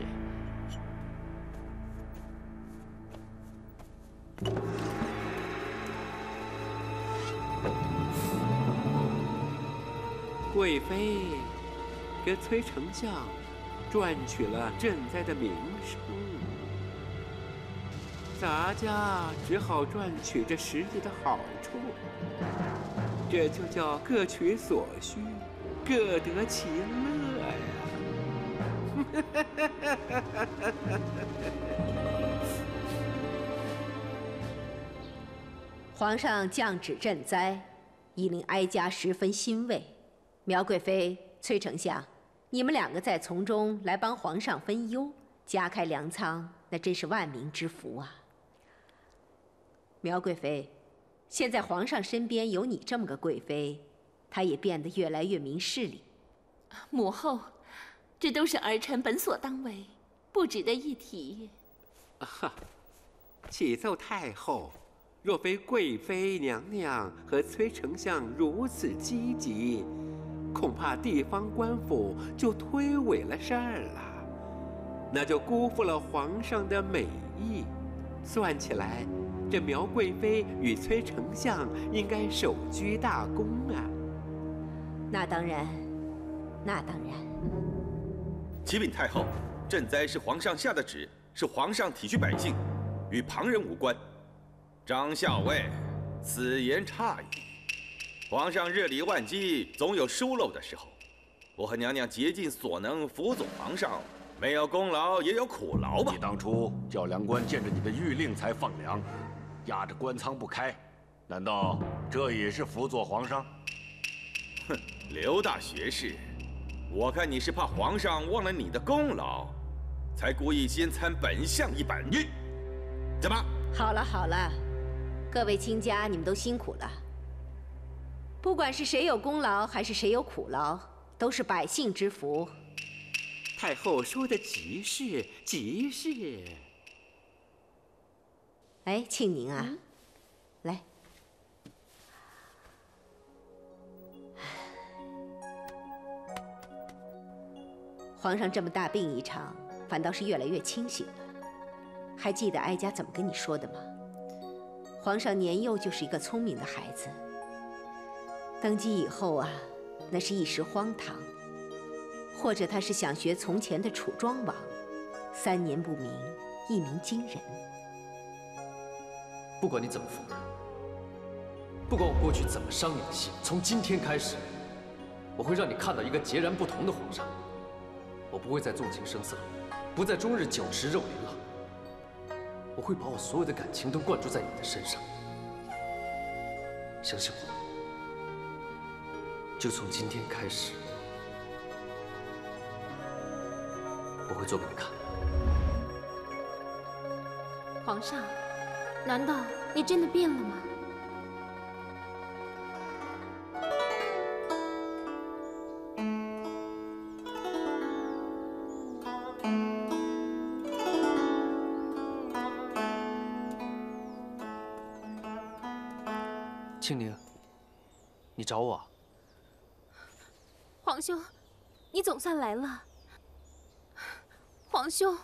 贵妃跟崔丞相赚取了赈灾的名声，咱家只好赚取这实际的好处，这就叫各取所需，各得其乐呀！ 皇上降旨赈灾，已令哀家十分欣慰。苗贵妃、崔丞相，你们两个再从中来帮皇上分忧，加开粮仓，那真是万民之福啊！苗贵妃，现在皇上身边有你这么个贵妃，他也变得越来越明事理。 母后，这都是儿臣本所当为，不值得一提。 启奏太后，若非贵妃娘娘和崔丞相如此积极，恐怕地方官府就推诿了事儿了，那就辜负了皇上的美意。算起来， 这苗贵妃与崔丞相应该首居大功啊。 那当然，那当然。 启禀太后，赈灾是皇上下的旨，是皇上体恤百姓，与旁人无关。张校尉，此言差矣。皇上日理万机，总有疏漏的时候。我和娘娘竭尽所能辅佐皇上，没有功劳也有苦劳吧。 你当初叫粮官见着你的谕令才放粮，压着官仓不开，难道这也是辅佐皇上？ 哼，刘大学士，我看你是怕皇上忘了你的功劳，才故意先参本相一本。你怎么？ 好了好了，各位亲家，你们都辛苦了。不管是谁有功劳，还是谁有苦劳，都是百姓之福。 太后说的极是，极是。 哎，庆宁啊，来。皇上这么大病一场，反倒是越来越清醒了。还记得哀家怎么跟你说的吗？皇上年幼就是一个聪明的孩子。登基以后啊，那是一时荒唐，或者他是想学从前的楚庄王，3年不鸣，一鸣惊人。 不管你怎么否认，不管我过去怎么伤你的心，从今天开始，我会让你看到一个截然不同的皇上。我不会再纵情声色，不再终日酒池肉林了。我会把我所有的感情都灌注在你的身上。相信我。就从今天开始，我会做给你看。 皇上，难道你真的变了吗？ 庆宁，你找我啊？ 皇兄，你总算来了。皇兄，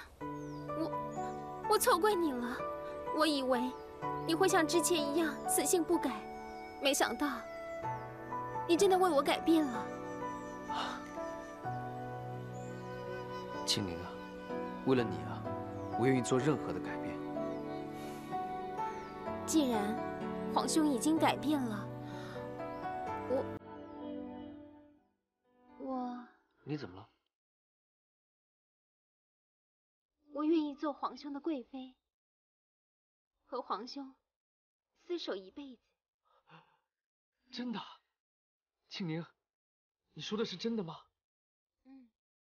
我错怪你了。我以为你会像之前一样死性不改，没想到你真的为我改变了。 庆宁啊，为了你啊，我愿意做任何的改变。 既然皇兄已经改变了， 你怎么了？ 我愿意做皇兄的贵妃，和皇兄厮守一辈子。 真的？庆宁，你说的是真的吗？ 嗯。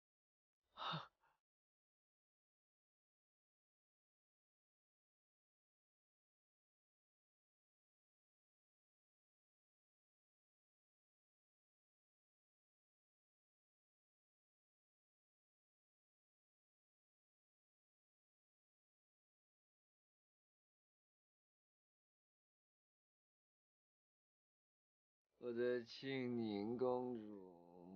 我的庆宁公主，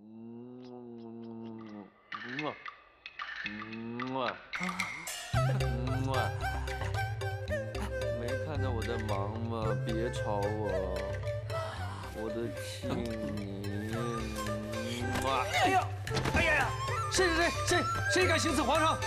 没看到我在忙吗？别吵我，我的庆宁。哎呀，哎呀呀！谁敢行刺皇上？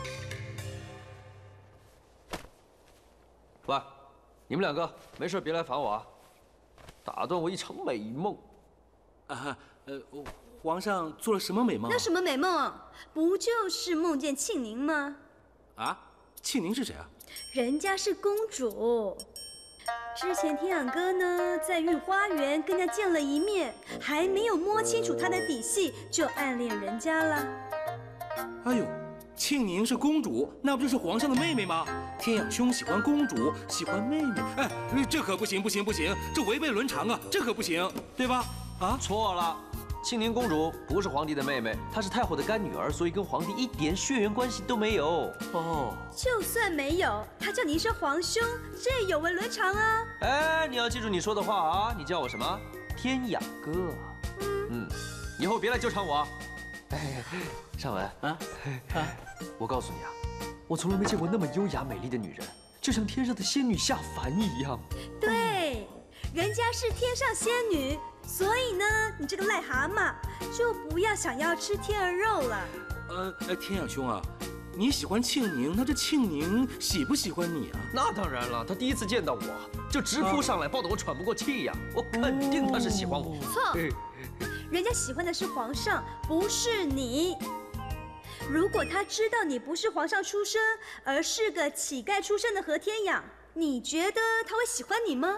喂，你们2个没事别来烦我啊！打断我一场美梦。 啊，皇上做了什么美梦？ 那什么美梦？不就是梦见庆宁吗？ 啊，庆宁是谁啊？ 人家是公主。之前天养哥呢，在御花园跟人家见了一面，还没有摸清楚他的底细，就暗恋人家了。 哎呦，庆宁是公主，那不就是皇上的妹妹吗？天养兄喜欢公主，喜欢妹妹，哎，这可不行，不行，这违背伦常啊，这可不行，对吧？啊， 错了，庆宁公主不是皇帝的妹妹，她是太后的干女儿，所以跟皇帝一点血缘关系都没有。哦， 就算没有，她叫你一声皇兄，这也有违伦常啊。 哎，你要记住你说的话啊，你叫我什么？天养哥。以后别来纠缠我。哎，尚文啊，我告诉你啊，我从来没见过那么优雅美丽的女人， 就像天上的仙女下凡一样。 对，人家是天上仙女，所以呢，你这个癞蛤蟆就不要想要吃天鹅肉了。 天养兄啊，你喜欢庆宁，那这庆宁喜不喜欢你啊？ 那当然了，他第一次见到我就直扑上来，抱得我喘不过气呀。我肯定他是喜欢我。 错，人家喜欢的是皇上，不是你。如果他知道你不是皇上出身，而是个乞丐出身的何天养，你觉得他会喜欢你吗？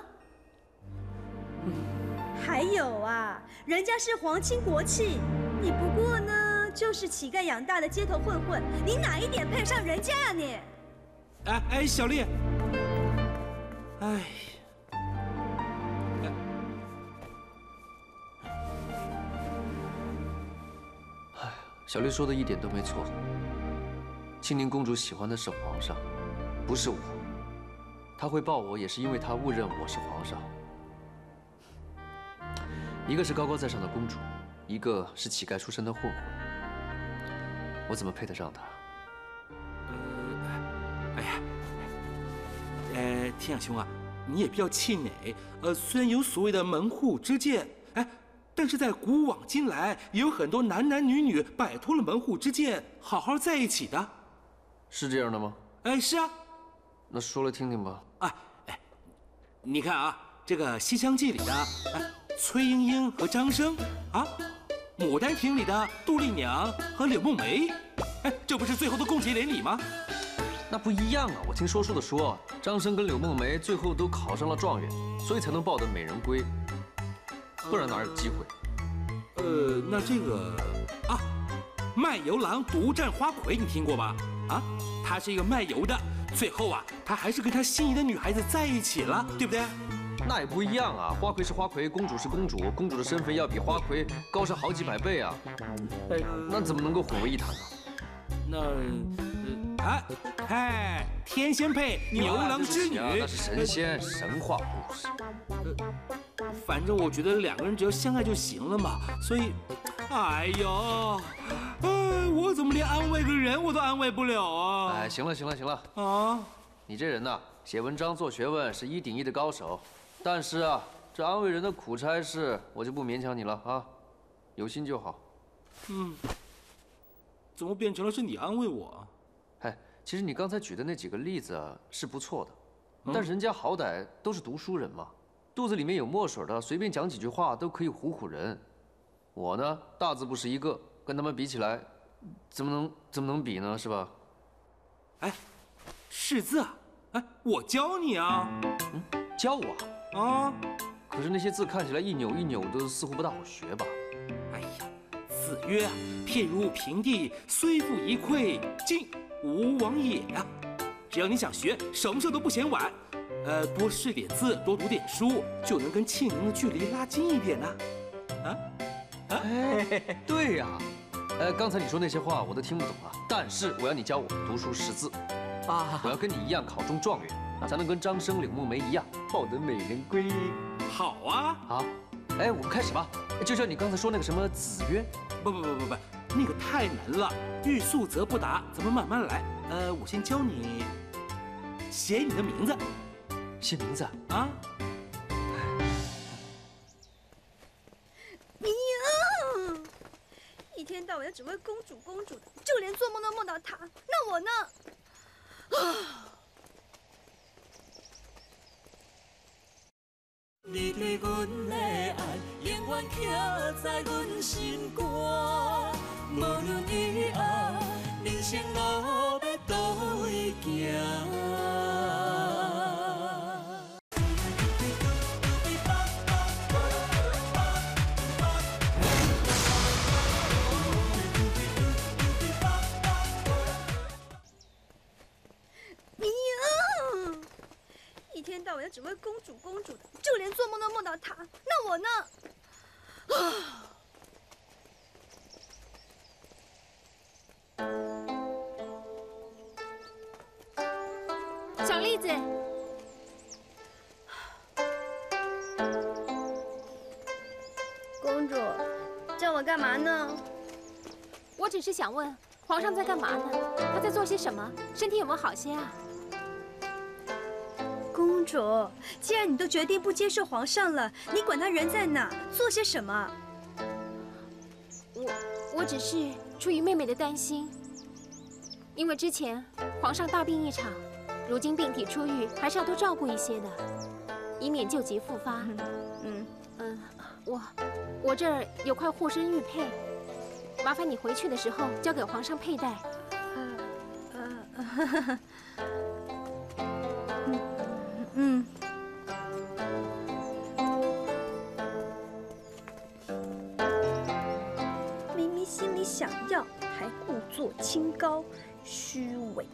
还有啊，人家是皇亲国戚，你不过呢就是乞丐养大的街头混混，你哪一点配得上人家啊你？ 哎，小丽，哎。 小丽说的一点都没错。庆宁公主喜欢的是皇上，不是我。她会抱我，也是因为她误认我是皇上。一个是高高在上的公主，一个是乞丐出身的混混，我怎么配得上她？ 天养兄啊，你也不要气馁。虽然有所谓的门户之见，但是在古往今来，也有很多男男女女摆脱了门户之见，好好在一起的。 是这样的吗？ 是啊。 那说来听听吧。 你看啊，这个《西厢记》里的崔莺莺和张生啊，《牡丹亭》里的杜丽娘和柳梦梅，这不是最后的共结连理吗？ 那不一样啊！我听说书的说，张生跟柳梦梅最后都考上了状元，所以才能抱得美人归，不然哪有机会？ 那这个卖油郎独占花魁，你听过吧？他是一个卖油的，最后啊，他还是跟他心仪的女孩子在一起了，对不对？ 那也不一样啊！花魁是花魁，公主是公主，公主的身份要比花魁高上好几百倍啊！那怎么能够混为一谈呢？天仙配牛郎织女，那是神仙神话故事。 反正我觉得两个人只要相爱就行了嘛，所以，哎呦，我怎么连安慰个人我都安慰不了啊？ 行了啊！你这人呐，写文章做学问是1顶1的高手，但是啊，这安慰人的苦差事，我就不勉强你了啊，有心就好。 怎么变成了是你安慰我？ 其实你刚才举的那几个例子是不错的，但是人家好歹都是读书人嘛，肚子里面有墨水的，随便讲几句话都可以唬唬人。我呢，大字不识一个，跟他们比起来，怎么能比呢？是吧？ 识字啊！我教你啊！ 教我啊？可是那些字看起来一扭一扭的，似乎不大好学吧？ 子曰：“譬如平地，虽复一篑，今吾往也呀。”只要你想学，什么时候都不嫌晚。多识点字，多读点书，就能跟庆宁的距离拉近一点呢。 对呀。刚才你说那些话我都听不懂啊，但是我要你教我读书识字啊！我要跟你一样考中状元，才能跟张生、柳梦梅一样抱得美人归。 好啊！ 好，我们开始吧。就像你刚才说那个什么子曰， 不，那个太难了，欲速则不达，咱们慢慢来。我先教你写你的名字。 写名字啊？ 一天到晚只会公主的，就连做梦都梦到她。那我呢？ 你对阮的爱，永远刻在阮心肝。无论以后人生路要倒位行。 一天到晚只会公主的，就连做梦都梦到她。那我呢？ 小栗子， 公主，叫我干嘛呢？ 我只是想问，皇上在干嘛呢？他在做些什么？身体有没有好些啊？ 公主，既然你都决定不接受皇上了，你管他人在哪，做些什么？ 我只是出于妹妹的担心，因为之前皇上大病一场，如今病体初愈，还是要多照顾一些的，以免旧疾复发。我这儿有块护身玉佩，麻烦你回去的时候交给皇上佩戴。 明明心里想要，还故作清高，虚伪。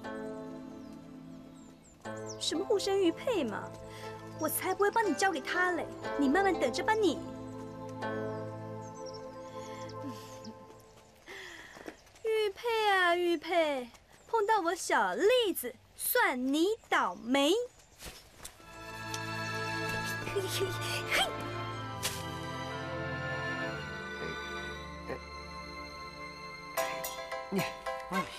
什么护身玉佩嘛，我才不会帮你交给他嘞！你慢慢等着吧你。玉佩啊玉佩，碰到我小栗子，算你倒霉。嘿嘿嘿。 你，哎呀，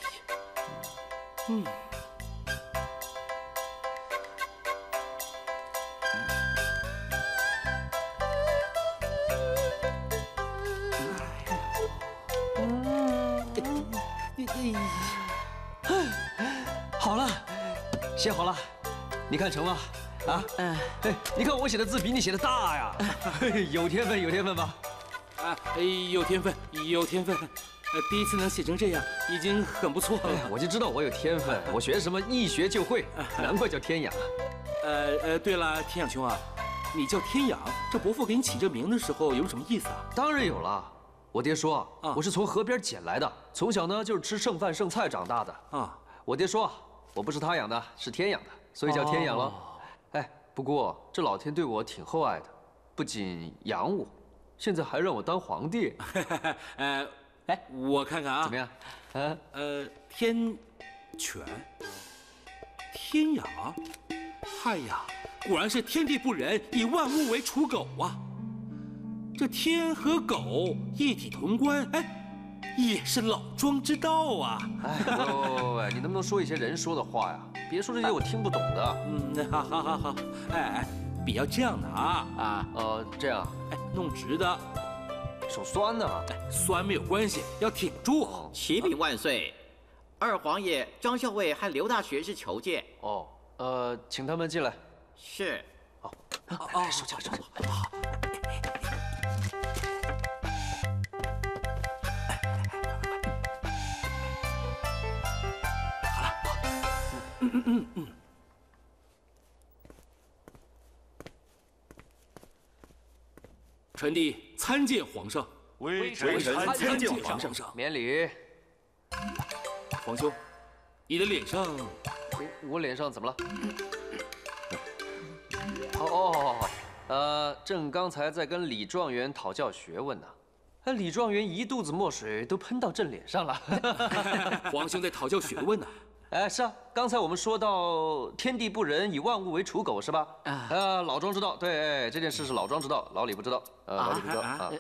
好了，写好了，你看成吗？啊，哎，你看我写的字比你写的大呀，有天分，有天分吧？ 啊，有天分，有天分。第一次能写成这样，已经很不错了。 我就知道我有天分，我学什么一学就会，难怪叫天养。 对了，天养兄啊，你叫天养，这伯父给你起这名的时候有什么意思啊？ 当然有了，我爹说我是从河边捡来的，从小呢就是吃剩饭剩菜长大的啊。我爹说我不是他养的，是天养的，所以叫天养了。哎，不过这老天对我挺厚爱的，不仅养我，现在还让我当皇帝。 哎，我看看啊， 怎么样？ 天犬，天养，嗨呀，果然是天地不仁，以万物为刍狗啊！这天和狗一体同观，哎，也是老庄之道啊！ 哎，喂，你能不能说一些人说的话呀？别说这些我听不懂的。 好，哎，笔要这样的啊， 这样， 哎，弄直的。 手酸呢， 酸没有关系，要挺住。 启禀万岁，二皇爷张校尉和刘大学士求见。 请他们进来。 是。 收起来。 好了，臣弟参见皇上。 微臣参见皇上。 免礼。 皇兄，你的脸上， 我脸上怎么了？朕刚才在跟李状元讨教学问呢。李状元一肚子墨水都喷到朕脸上了。 皇兄在讨教学问呢。 哎，是啊，刚才我们说到天地不仁，以万物为刍狗，是吧？老庄知道，对，这件事是老庄知道，老李不知道。老李不知道啊。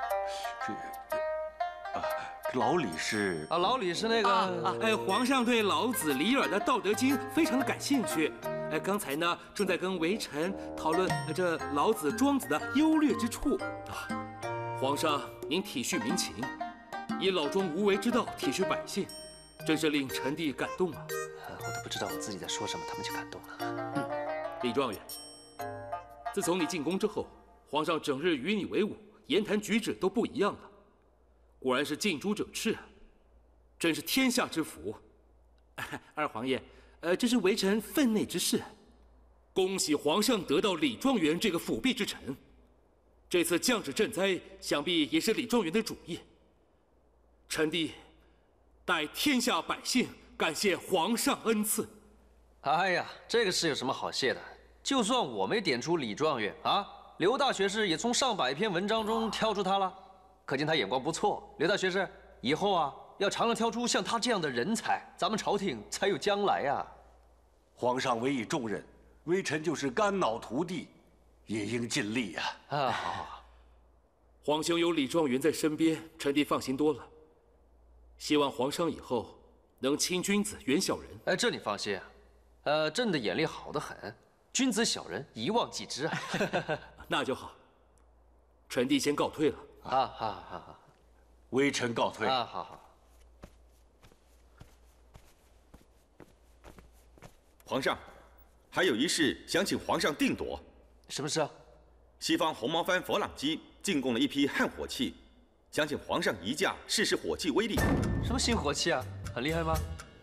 老李是老李是那个皇上对老子李耳的《道德经》非常的感兴趣。刚才呢正在跟微臣讨论这老子、庄子的优劣之处。皇上您体恤民情，以老庄无为之道体恤百姓，真是令臣弟感动啊！ 我都不知道我自己在说什么，他们就感动了。 李状元，自从你进宫之后，皇上整日与你为伍，言谈举止都不一样了。果然是近朱者赤，真是天下之福。二皇爷，这是微臣分内之事。恭喜皇上得到李状元这个辅弼之臣。这次降旨赈灾，想必也是李状元的主意。臣弟代天下百姓感谢皇上恩赐。 哎呀，这个事有什么好谢的？就算我没点出李状元啊，刘大学士也从上百篇文章中挑出他了，可见他眼光不错。刘大学士，以后啊，要常常挑出像他这样的人才，咱们朝廷才有将来呀。 皇上委以重任，微臣就是肝脑涂地，也应尽力呀。 好。皇兄有李状元在身边，臣弟放心多了。希望皇上以后能亲君子远小人。 这你放心，朕的眼力好得很， 君子小人，一忘即知啊。 那就好，臣弟先告退了。 好， 微臣告退。 好。 皇上，还有一事想请皇上定夺。 什么事啊？ 西方红毛番佛朗机进贡了一批汉火器，想请皇上移驾试试火器威力。 什么新火器啊？很厉害吗？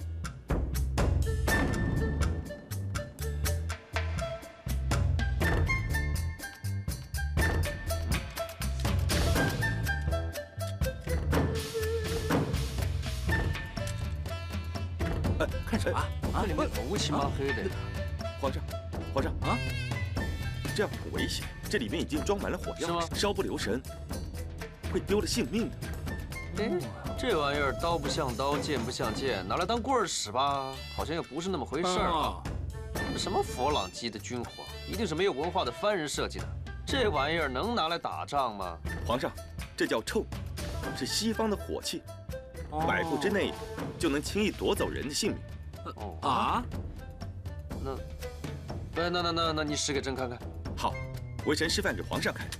看什么啊？ 这里面怎么乌漆嘛黑的？ 皇上啊！这样很危险，这里面已经装满了火药，稍不留神会丢了性命的。 这玩意儿刀不像刀，剑不像剑，拿来当棍儿使吧，好像又不是那么回事儿啊。什么佛朗机的军火，一定是没有文化的番人设计的。这玩意儿能拿来打仗吗？ 皇上，这叫铳，是西方的火器，100步之内就能轻易夺走人的性命。 那你使给朕看看。 好，微臣示范给皇上看。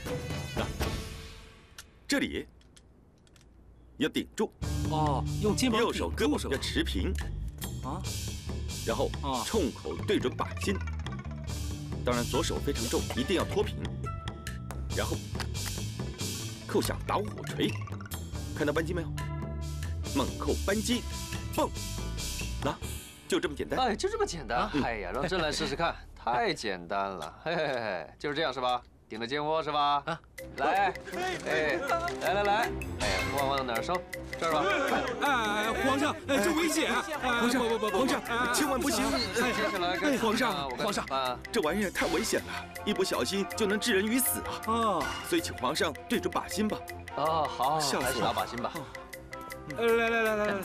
这里要顶住。 用肩膀右手胳膊要持平。然后冲口对准靶心。当然左手非常重，一定要托平。然后扣下打火锤，看到扳机没有？猛扣扳机，蹦！就这么简单。 哎，就这么简单。哎呀，让朕来试试看，太简单了。嘿，就是这样是吧？顶着肩窝是吧？来，来，往哪儿收？这儿吧。 皇上，这危险！ 皇上，千万不行！ 接下来， 皇上，这玩意儿太危险了，一不小心就能致人于死啊！所以请皇上对准靶心吧。 好，还是打靶心吧。 来。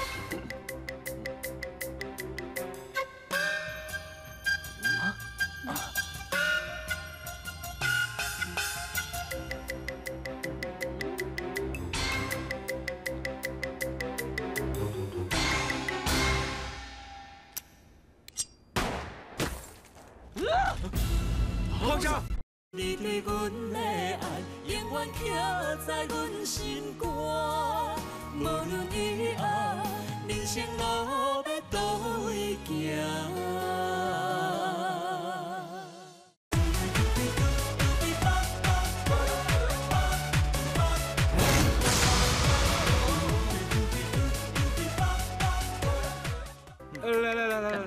皇上， 你对阮的爱，永远刻在阮心肝。无论以后人生路要倒位行。 来。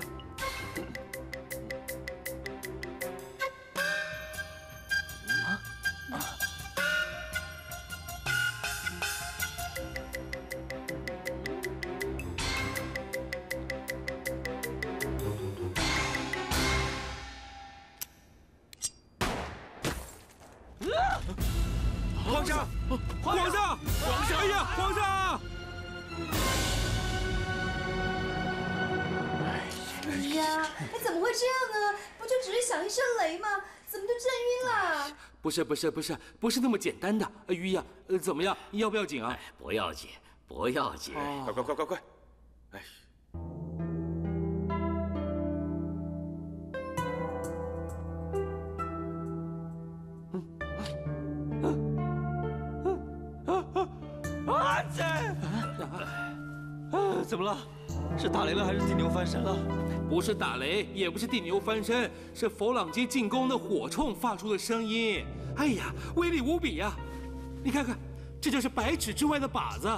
皇上！哎呀，皇上！ 哎呀，怎么会这样呢？不就只是响一声雷吗？怎么就震晕了？ 不是那么简单的。于呀，怎么样？要不要紧啊？ 不要紧。 快！哎。 怎么了？是打雷了还是地牛翻身了？ 不是打雷，也不是地牛翻身，是佛朗机进攻的火铳发出的声音。哎呀，威力无比呀！你看看，这就是100尺之外的靶子。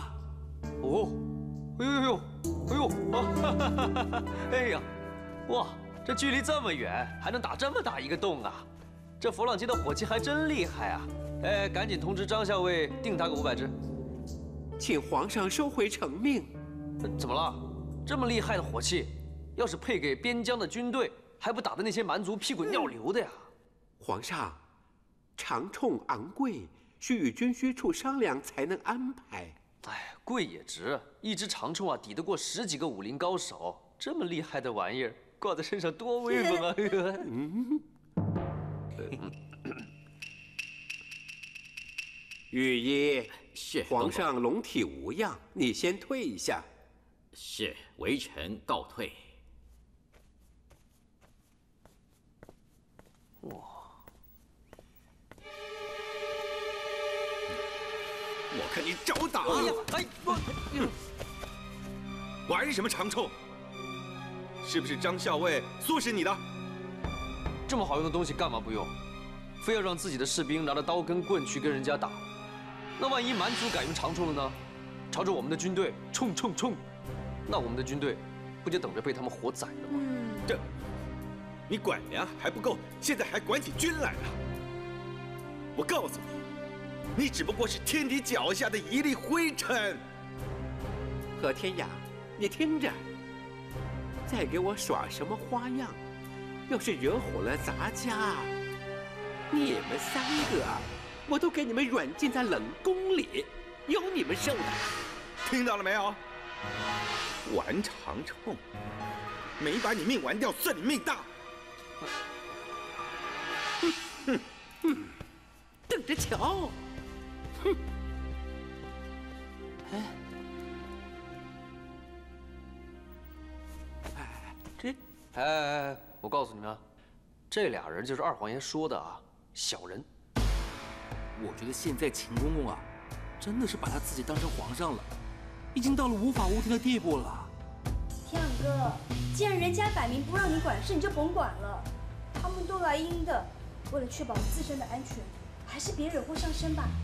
哎呀，哇，这距离这么远，还能打这么大一个洞啊！这佛朗机的火器还真厉害啊！哎，赶紧通知张校尉定他个500支， 请皇上收回成命。 怎么了？这么厉害的火器，要是配给边疆的军队，还不打得那些蛮族屁滚尿流的呀？ 皇上，长铳昂贵，需与军需处商量才能安排。 哎，贵也值，一支长铳啊，抵得过10几个武林高手。这么厉害的玩意儿，挂在身上多威风啊！ 御医， 是皇上龙体无恙，你先退一下。 是，微臣告退。 我看你找打！玩什么长冲？是不是张校尉唆使你的？ 这么好用的东西干嘛不用？非要让自己的士兵拿着刀跟棍去跟人家打？那万一蛮族改用长冲了呢？朝着我们的军队冲！那我们的军队不就等着被他们活宰了吗？ 这，你管粮还不够，现在还管起军来了。我告诉你，你只不过是天敌脚下的一粒灰尘。 何天雅，你听着，再给我耍什么花样，要是惹火了咱家，你们3个，我都给你们软禁在冷宫里，有你们受的。 听到了没有？玩长冲，没把你命玩掉，算你命大。 等着瞧！ 我告诉你们，这俩人就是二皇爷说的啊，小人。 我觉得现在秦公公啊，真的是把他自己当成皇上了，已经到了无法无天的地步了。 天养哥，既然人家摆明不让你管事，你就甭管了。他们都来阴的，为了确保自身的安全，还是别惹祸上身吧。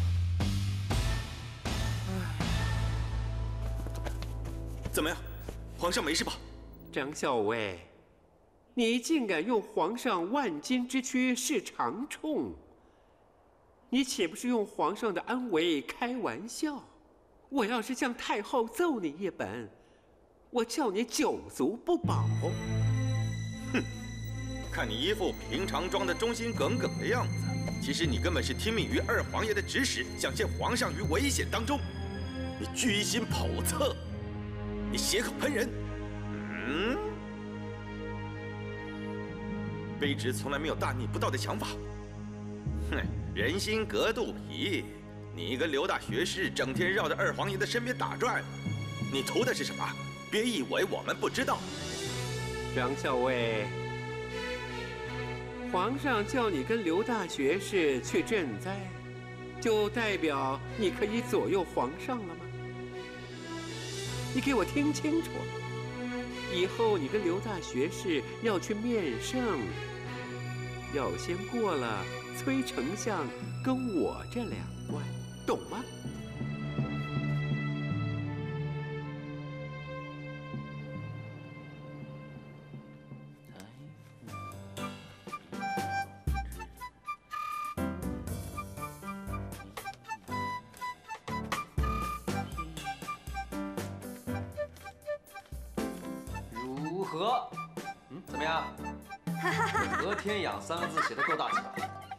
怎么样，皇上没事吧？ 张校尉，你竟敢用皇上万金之躯试长冲，你岂不是用皇上的安危开玩笑？我要是向太后奏你一本，我叫你9族不保。 哼，看你一副平常装的忠心耿耿的样子，其实你根本是听命于二皇爷的指使，想陷皇上于危险当中。你居心叵测，你血口喷人。卑职从来没有大逆不道的想法。哼，人心隔肚皮，你跟刘大学士整天绕着二皇爷的身边打转，你图的是什么？别以为我们不知道。 张校尉，皇上叫你跟刘大学士去赈灾，就代表你可以左右皇上了吗？你给我听清楚，以后你跟刘大学士要去面圣，要先过了崔丞相跟我这2关，懂吗？ 如何？怎么样？何天养3个字写得够大气吧？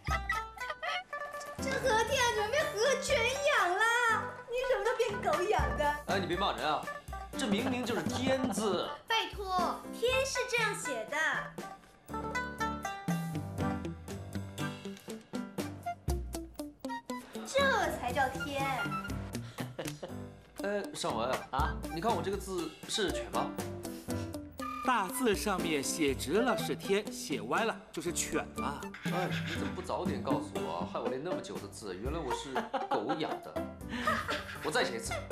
这何天养怎么变何全养啦？你什么都变狗养的？ 哎，你别骂人啊！这明明就是天字。 拜托，天是这样写的。这才叫天。 尚文啊，你看我这个字是犬吗？ 大字上面写直了是天，写歪了就是犬了。 哎，你怎么不早点告诉我，害我练那么久的字，原来我是狗养的。我再写一次。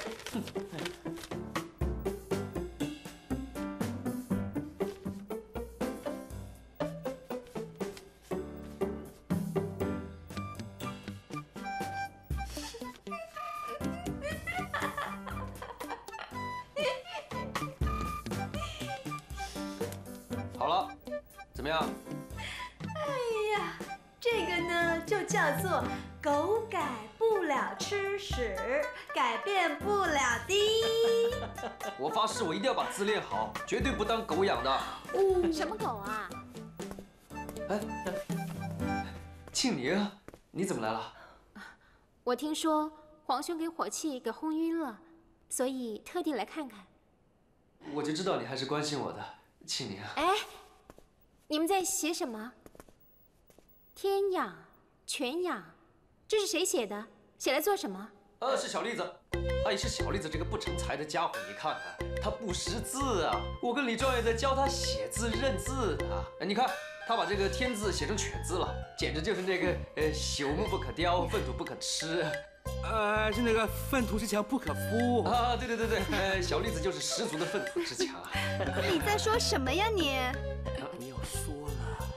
好了，怎么样？ 哎呀，这个呢就叫做狗改不了吃屎，改变不了的。 我发誓，我一定要把字练好，绝对不当狗养的。 什么狗啊？ 哎，庆宁，你怎么来了？ 我听说皇兄给火器给轰晕了，所以特地来看看。 我就知道你还是关心我的，庆宁。 哎，你们在写什么？天养、犬养，这是谁写的？写来做什么？ 是小栗子。哎，是小栗子这个不成才的家伙，你看看，他不识字啊！我跟李状元在教他写字认字呢。哎，你看他把这个天字写成犬字了，简直就是那个朽木不可雕，粪土不可吃。 是那个粪土之强不可敷啊！对，小栗子就是十足的粪土之强啊！ 你在说什么呀你？ 你要说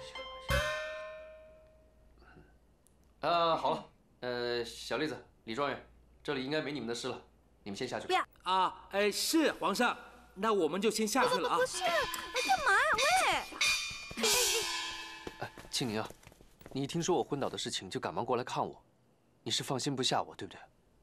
了。好了，小栗子、李状元，这里应该没你们的事了，你们先下去。 不要啊！是皇上，那我们就先下去了啊！ 不是，干嘛呀？喂！ 庆宁啊，你一听说我昏倒的事情就赶忙过来看我，你是放心不下我，对不对？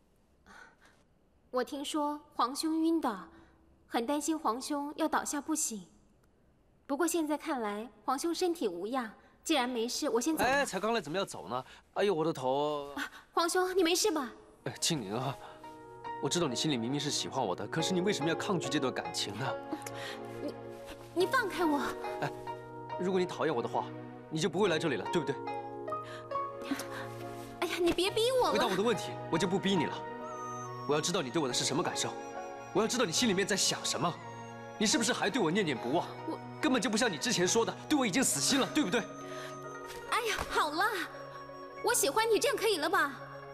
我听说皇兄晕倒，很担心皇兄要倒下不醒。不过现在看来，皇兄身体无恙，既然没事，我先走了。 才刚来怎么要走呢？哎呦，我的头！ 皇兄，你没事吧？ 庆宁啊，我知道你心里明明是喜欢我的，可是你为什么要抗拒这段感情呢？ 你放开我！ 如果你讨厌我的话，你就不会来这里了，对不对？ 哎呀，你别逼我了！ 回答我的问题，我就不逼你了。我要知道你对我的是什么感受，我要知道你心里面在想什么，你是不是还对我念念不忘？我根本就不像你之前说的，对我已经死心了，对不对？ 哎呀，好了，我喜欢你，这样可以了吧？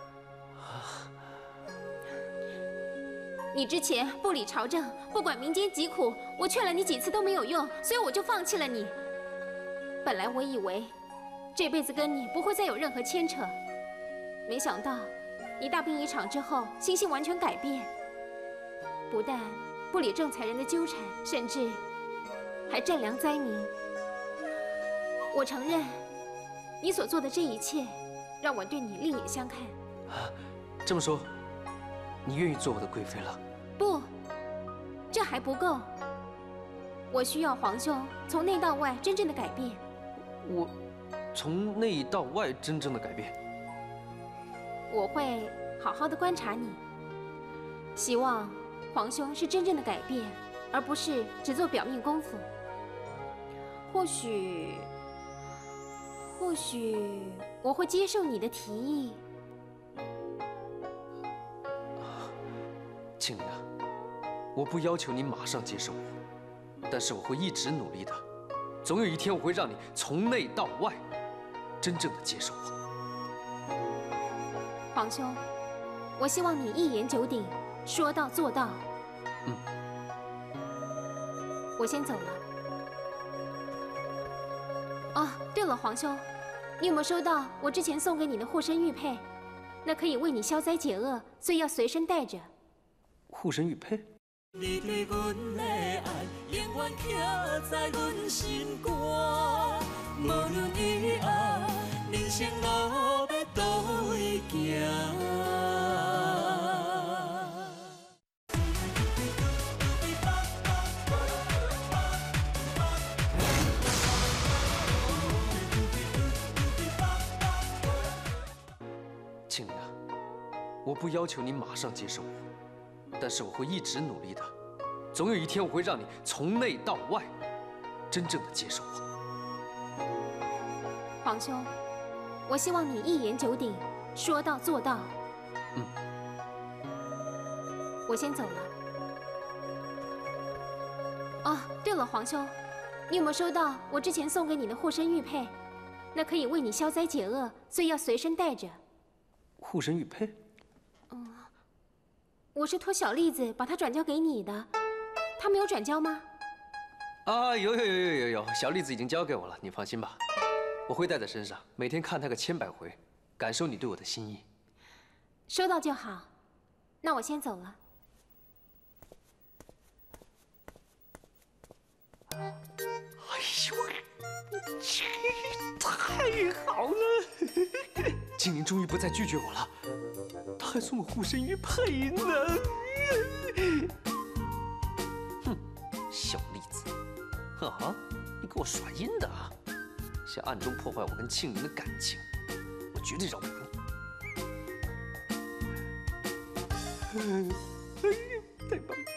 你之前不理朝政，不管民间疾苦，我劝了你几次都没有用，所以我就放弃了你。本来我以为这辈子跟你不会再有任何牵扯，没想到你大病一场之后，心性完全改变，不但不理正财人的纠缠，甚至还善良灾民。我承认，你所做的这一切，让我对你另眼相看。 这么说，你愿意做我的贵妃了？ 不，这还不够。我需要皇兄从内到外真正的改变。 我从内到外真正的改变？ 我会好好的观察你，希望皇兄是真正的改变，而不是只做表面功夫。或许我会接受你的提议。 庆宁啊，我不要求你马上接受我，但是我会一直努力的，总有一天我会让你从内到外真正的接受我。 皇兄，我希望你一言九鼎，说到做到。我先走了。哦，对了，皇兄，你有没有收到我之前送给你的护身玉佩？那可以为你消灾解厄，所以要随身带着。 护身玉佩？ 你对阮的爱，永远刻在阮心肝。无论以后人生路要倒位行。 庆宁啊，我不要求你马上接受我，但是我会一直努力的，总有一天我会让你从内到外真正的接受我。 皇兄，我希望你一言九鼎，说到做到。我先走了。哦，对了，皇兄，你有没有收到我之前送给你的护身玉佩？那可以为你消灾解厄，所以要随身带着。 护身玉佩？ 我是托小栗子把它转交给你的，他没有转交吗？ 啊，有，小栗子已经交给我了，你放心吧，我会带在身上，每天看它个千百回，感受你对我的心意。 收到就好，那我先走了。 哎呦，太好了！ 静宁终于不再拒绝我了，他还送我护身玉佩呢。哼，小栗子，啊，你给我耍阴的啊！想暗中破坏我跟庆宁的感情，我绝对饶不了你。哎呀，太棒了！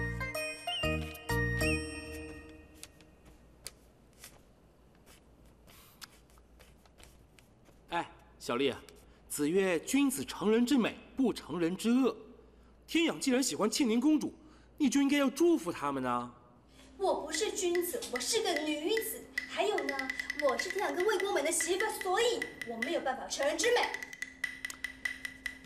小丽，子曰：“君子成人之美，不成人之恶。”天养既然喜欢庆宁公主，你就应该要祝福他们呢。 我不是君子，我是个女子。还有呢，我是天养跟魏国美的媳妇，所以我没有办法成人之美。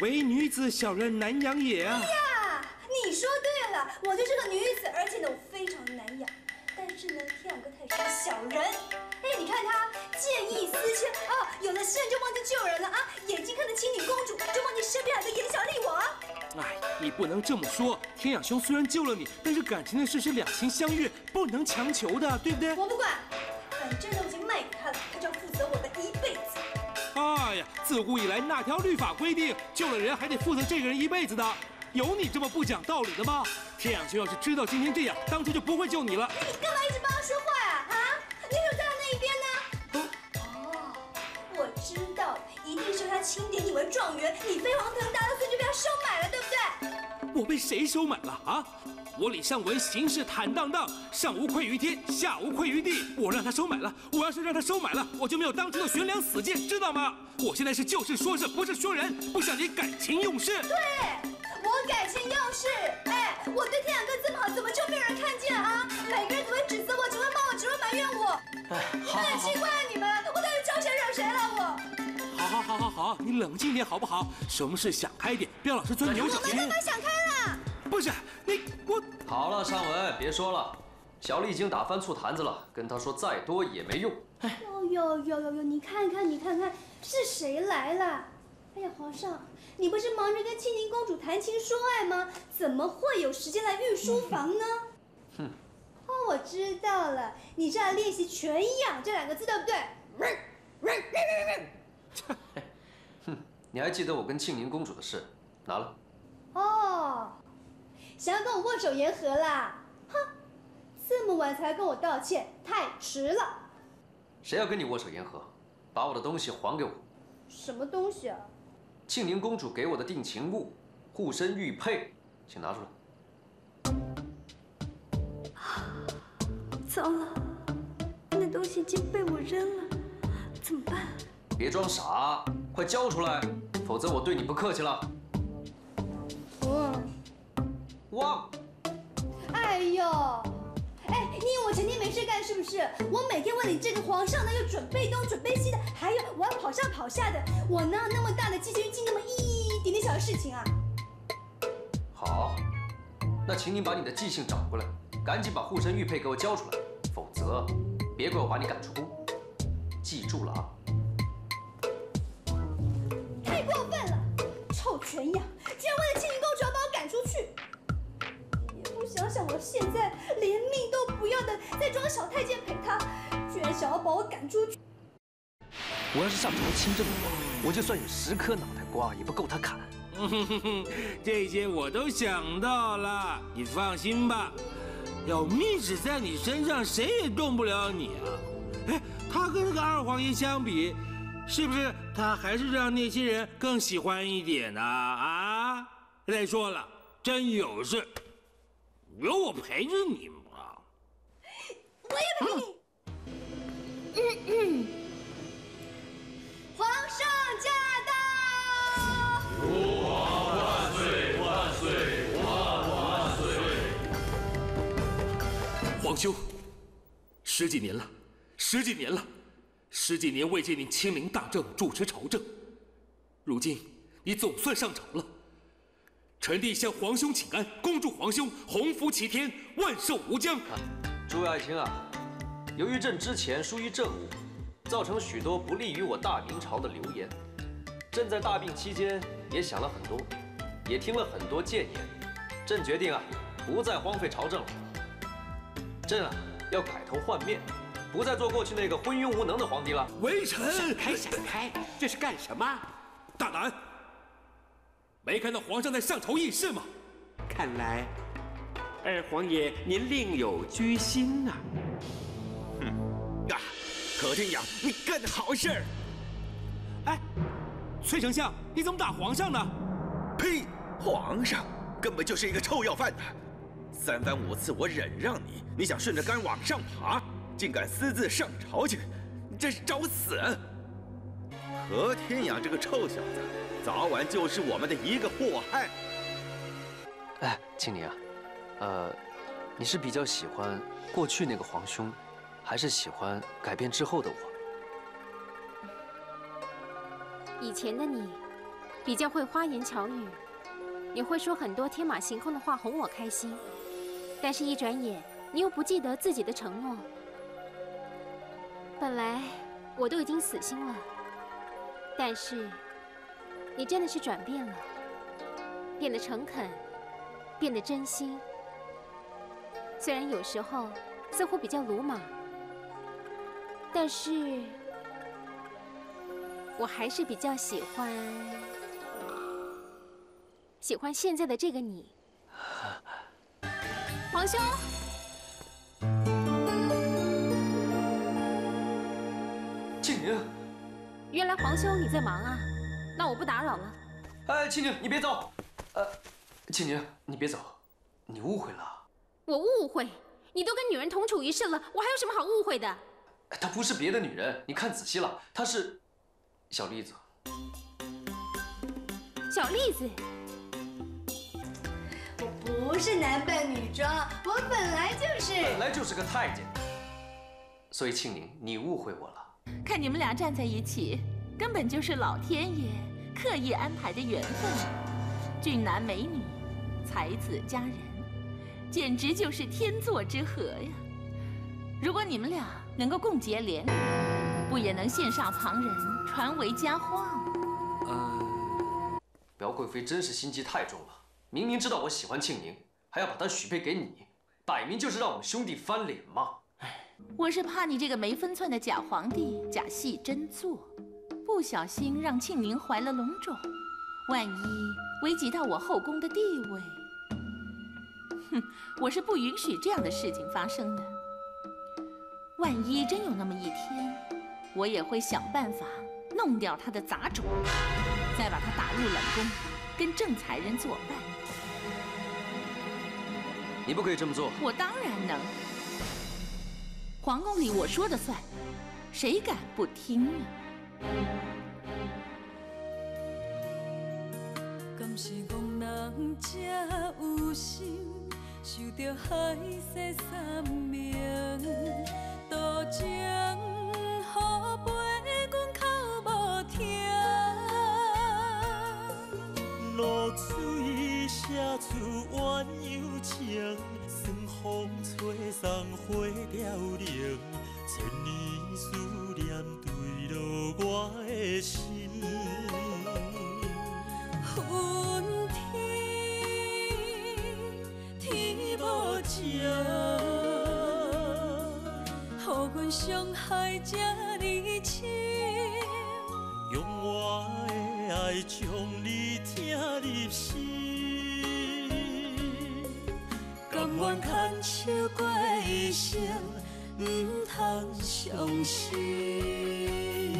唯女子小人难养也啊！ 呀，你说对了，我就是个女子，而且呢，我非常难养。但是呢，天养哥他也是个小人。哎，你看他见异思迁啊，有了事就忘记救人了啊，眼睛看着青女公主，就忘记身边有个严小丽王。 哎，你不能这么说。天养兄虽然救了你，但是感情的事是两情相悦，不能强求的，对不对？ 我不管，反正呢我已经卖给他了，他就要负责我的一辈子。 哎呀，自古以来那条律法规定，救了人还得负责这个人一辈子的，有你这么不讲道理的吗？天养兄要是知道今天这样，当初就不会救你了。 你干嘛一直帮他说话呀？啊，你怎么在他那一边呢？哦，我知道了，一定是他钦点你为状元，你飞黄腾达了，所以就被他收买了，对不对？ 我被谁收买了啊？我李尚文行事坦荡荡，上无愧于天，下无愧于地。我让他收买了，我要是让他收买了，我就没有当初的悬梁死谏，知道吗？我现在是就事说事，不是说人，不像你感情用事。 对，我感情用事。哎，我对天养哥这么好，怎么就没有人看见啊？每个人只会指责我，只会骂我，只会埋怨我。很奇怪啊，你们，我到底招谁惹谁了我？ 好，你冷静点好不好？什么事想开点，不要老是钻牛角尖。 我们干嘛想开了？ 不是我。 好了，尚文，别说了。小丽已经打翻醋坛子了，跟她说再多也没用。 有，你看看，是谁来了？哎呀，皇上，你不是忙着跟青宁公主谈情说爱吗？怎么会有时间来御书房呢？ 哼。 哦，我知道了，你是来练习全养这两个字，对不对？ 哼，你还记得我跟庆宁公主的事？拿了。 哦，想要跟我握手言和啦？哼，这么晚才跟我道歉，太迟了。 谁要跟你握手言和？把我的东西还给我。 什么东西啊？ 庆宁公主给我的定情物，护身玉佩，请拿出来。 糟了，那东西已经被我扔了，怎么办？ 别装傻，快交出来，否则我对你不客气了。哇！ 哎呦，哎，你以为我成天没事干是不是？我每天为你这个皇上呢，又准备东准备西的，还有我要跑上跑下的，我哪有那么大的记性记那么一点点小的事情啊？ 好，那请你把你的记性找过来，赶紧把护身玉佩给我交出来，否则别怪我把你赶出宫。记住了啊！ 太过分了，臭全养，居然为了庆宁公主要把我赶出去！也不想想我现在连命都不要的，在装小太监陪他，居然想要把我赶出去！ 我要是上朝亲这么王，我就算有10颗脑袋瓜，也不够他砍。 这些我都想到了，你放心吧。有密旨在你身上，谁也动不了你啊！哎，他跟那个二皇爷相比，是不是他还是让那些人更喜欢一点呢？啊！再说了，真有事，有我陪着你嘛。 我也陪你。皇上驾到！ 吾皇万岁万岁万岁！ 皇兄，10几年了，10几年了，10几年未见你亲临大政，主持朝政，如今你总算上朝了。臣弟向皇兄请安，恭祝皇兄鸿福齐天，万寿无疆。 诸位爱卿啊，由于朕之前疏于政务，造成许多不利于我大明朝的流言。朕在大病期间也想了很多，也听了很多谏言。朕决定啊，不再荒废朝政了。朕啊，要改头换面，不再做过去那个昏庸无能的皇帝了。 微臣闪开，这是干什么？ 大胆！没看到皇上在上朝议事吗？ 看来二皇爷您另有居心呐。 可天养，你干的好事！ 哎，崔丞相，你怎么打皇上呢？ 呸！皇上根本就是一个臭要饭的，3番5次我忍让你，你想顺着杆往上爬，竟敢私自上朝去，你这是找死！何天养这个臭小子，早晚就是我们的一个祸害。 哎，庆宁啊，你是比较喜欢过去那个皇兄，还是喜欢改变之后的我？ 以前的你， 比较会花言巧语，你会说很多天马行空的话哄我开心，但是一转眼你又不记得自己的承诺。本来我都已经死心了，但是你真的是转变了，变得诚恳，变得真心。虽然有时候似乎比较鲁莽，但是我还是比较喜欢现在的这个你。皇兄， 庆宁， 原来皇兄你在忙啊，那我不打扰了。 哎，庆宁，你别走。庆宁，你别走，你误会了。 我误会？你都跟女人同处一室了，我还有什么好误会的？ 她不是别的女人，你看仔细了，她是小栗子。 小栗子？ 我不是男扮女装，我本来就是个太监。所以庆宁，你误会我了。 看你们俩站在一起，根本就是老天爷刻意安排的缘分。俊男美女，才子佳人，简直就是天作之合呀！如果你们俩能够共结连理，不也能羡煞旁人，传为佳话吗？ 苗贵妃真是心机太重了，明明知道我喜欢庆宁，还要把她许配给你，摆明就是让我们兄弟翻脸嘛！ 我是怕你这个没分寸的假皇帝假戏真做，不小心让庆宁怀了龙种，万一危及到我后宫的地位，哼，我是不允许这样的事情发生的。万一真有那么一天，我也会想办法弄掉他的杂种，再把他打入冷宫，跟正才人作伴。 你不可以这么做。 我当然能。皇宫里我说的算，谁敢不听呢？ 敢是憨人才有心，受着海誓山盟，多情好陪阮口无听， 露水写出怨幽情，酸风吹送花凋零，千年思念坠落我的心。 恨天无情，予阮伤害这呢深， 用我的爱将你听入心， 甘愿牵手过一生，不通伤心。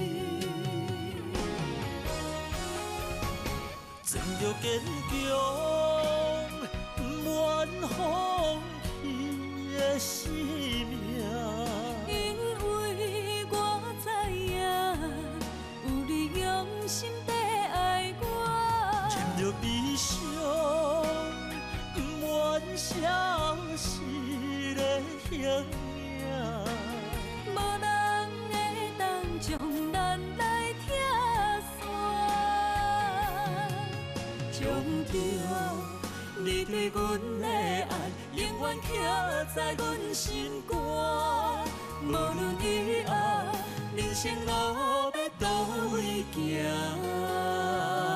真着坚强，不愿放弃的生命。 因为我知影，有你用心在爱我。 忍着悲伤，不愿消失的形影。 无人会当将咱来拆散，将着你对阮的爱，永远刻在阮心肝。无论以后人生路要倒位行。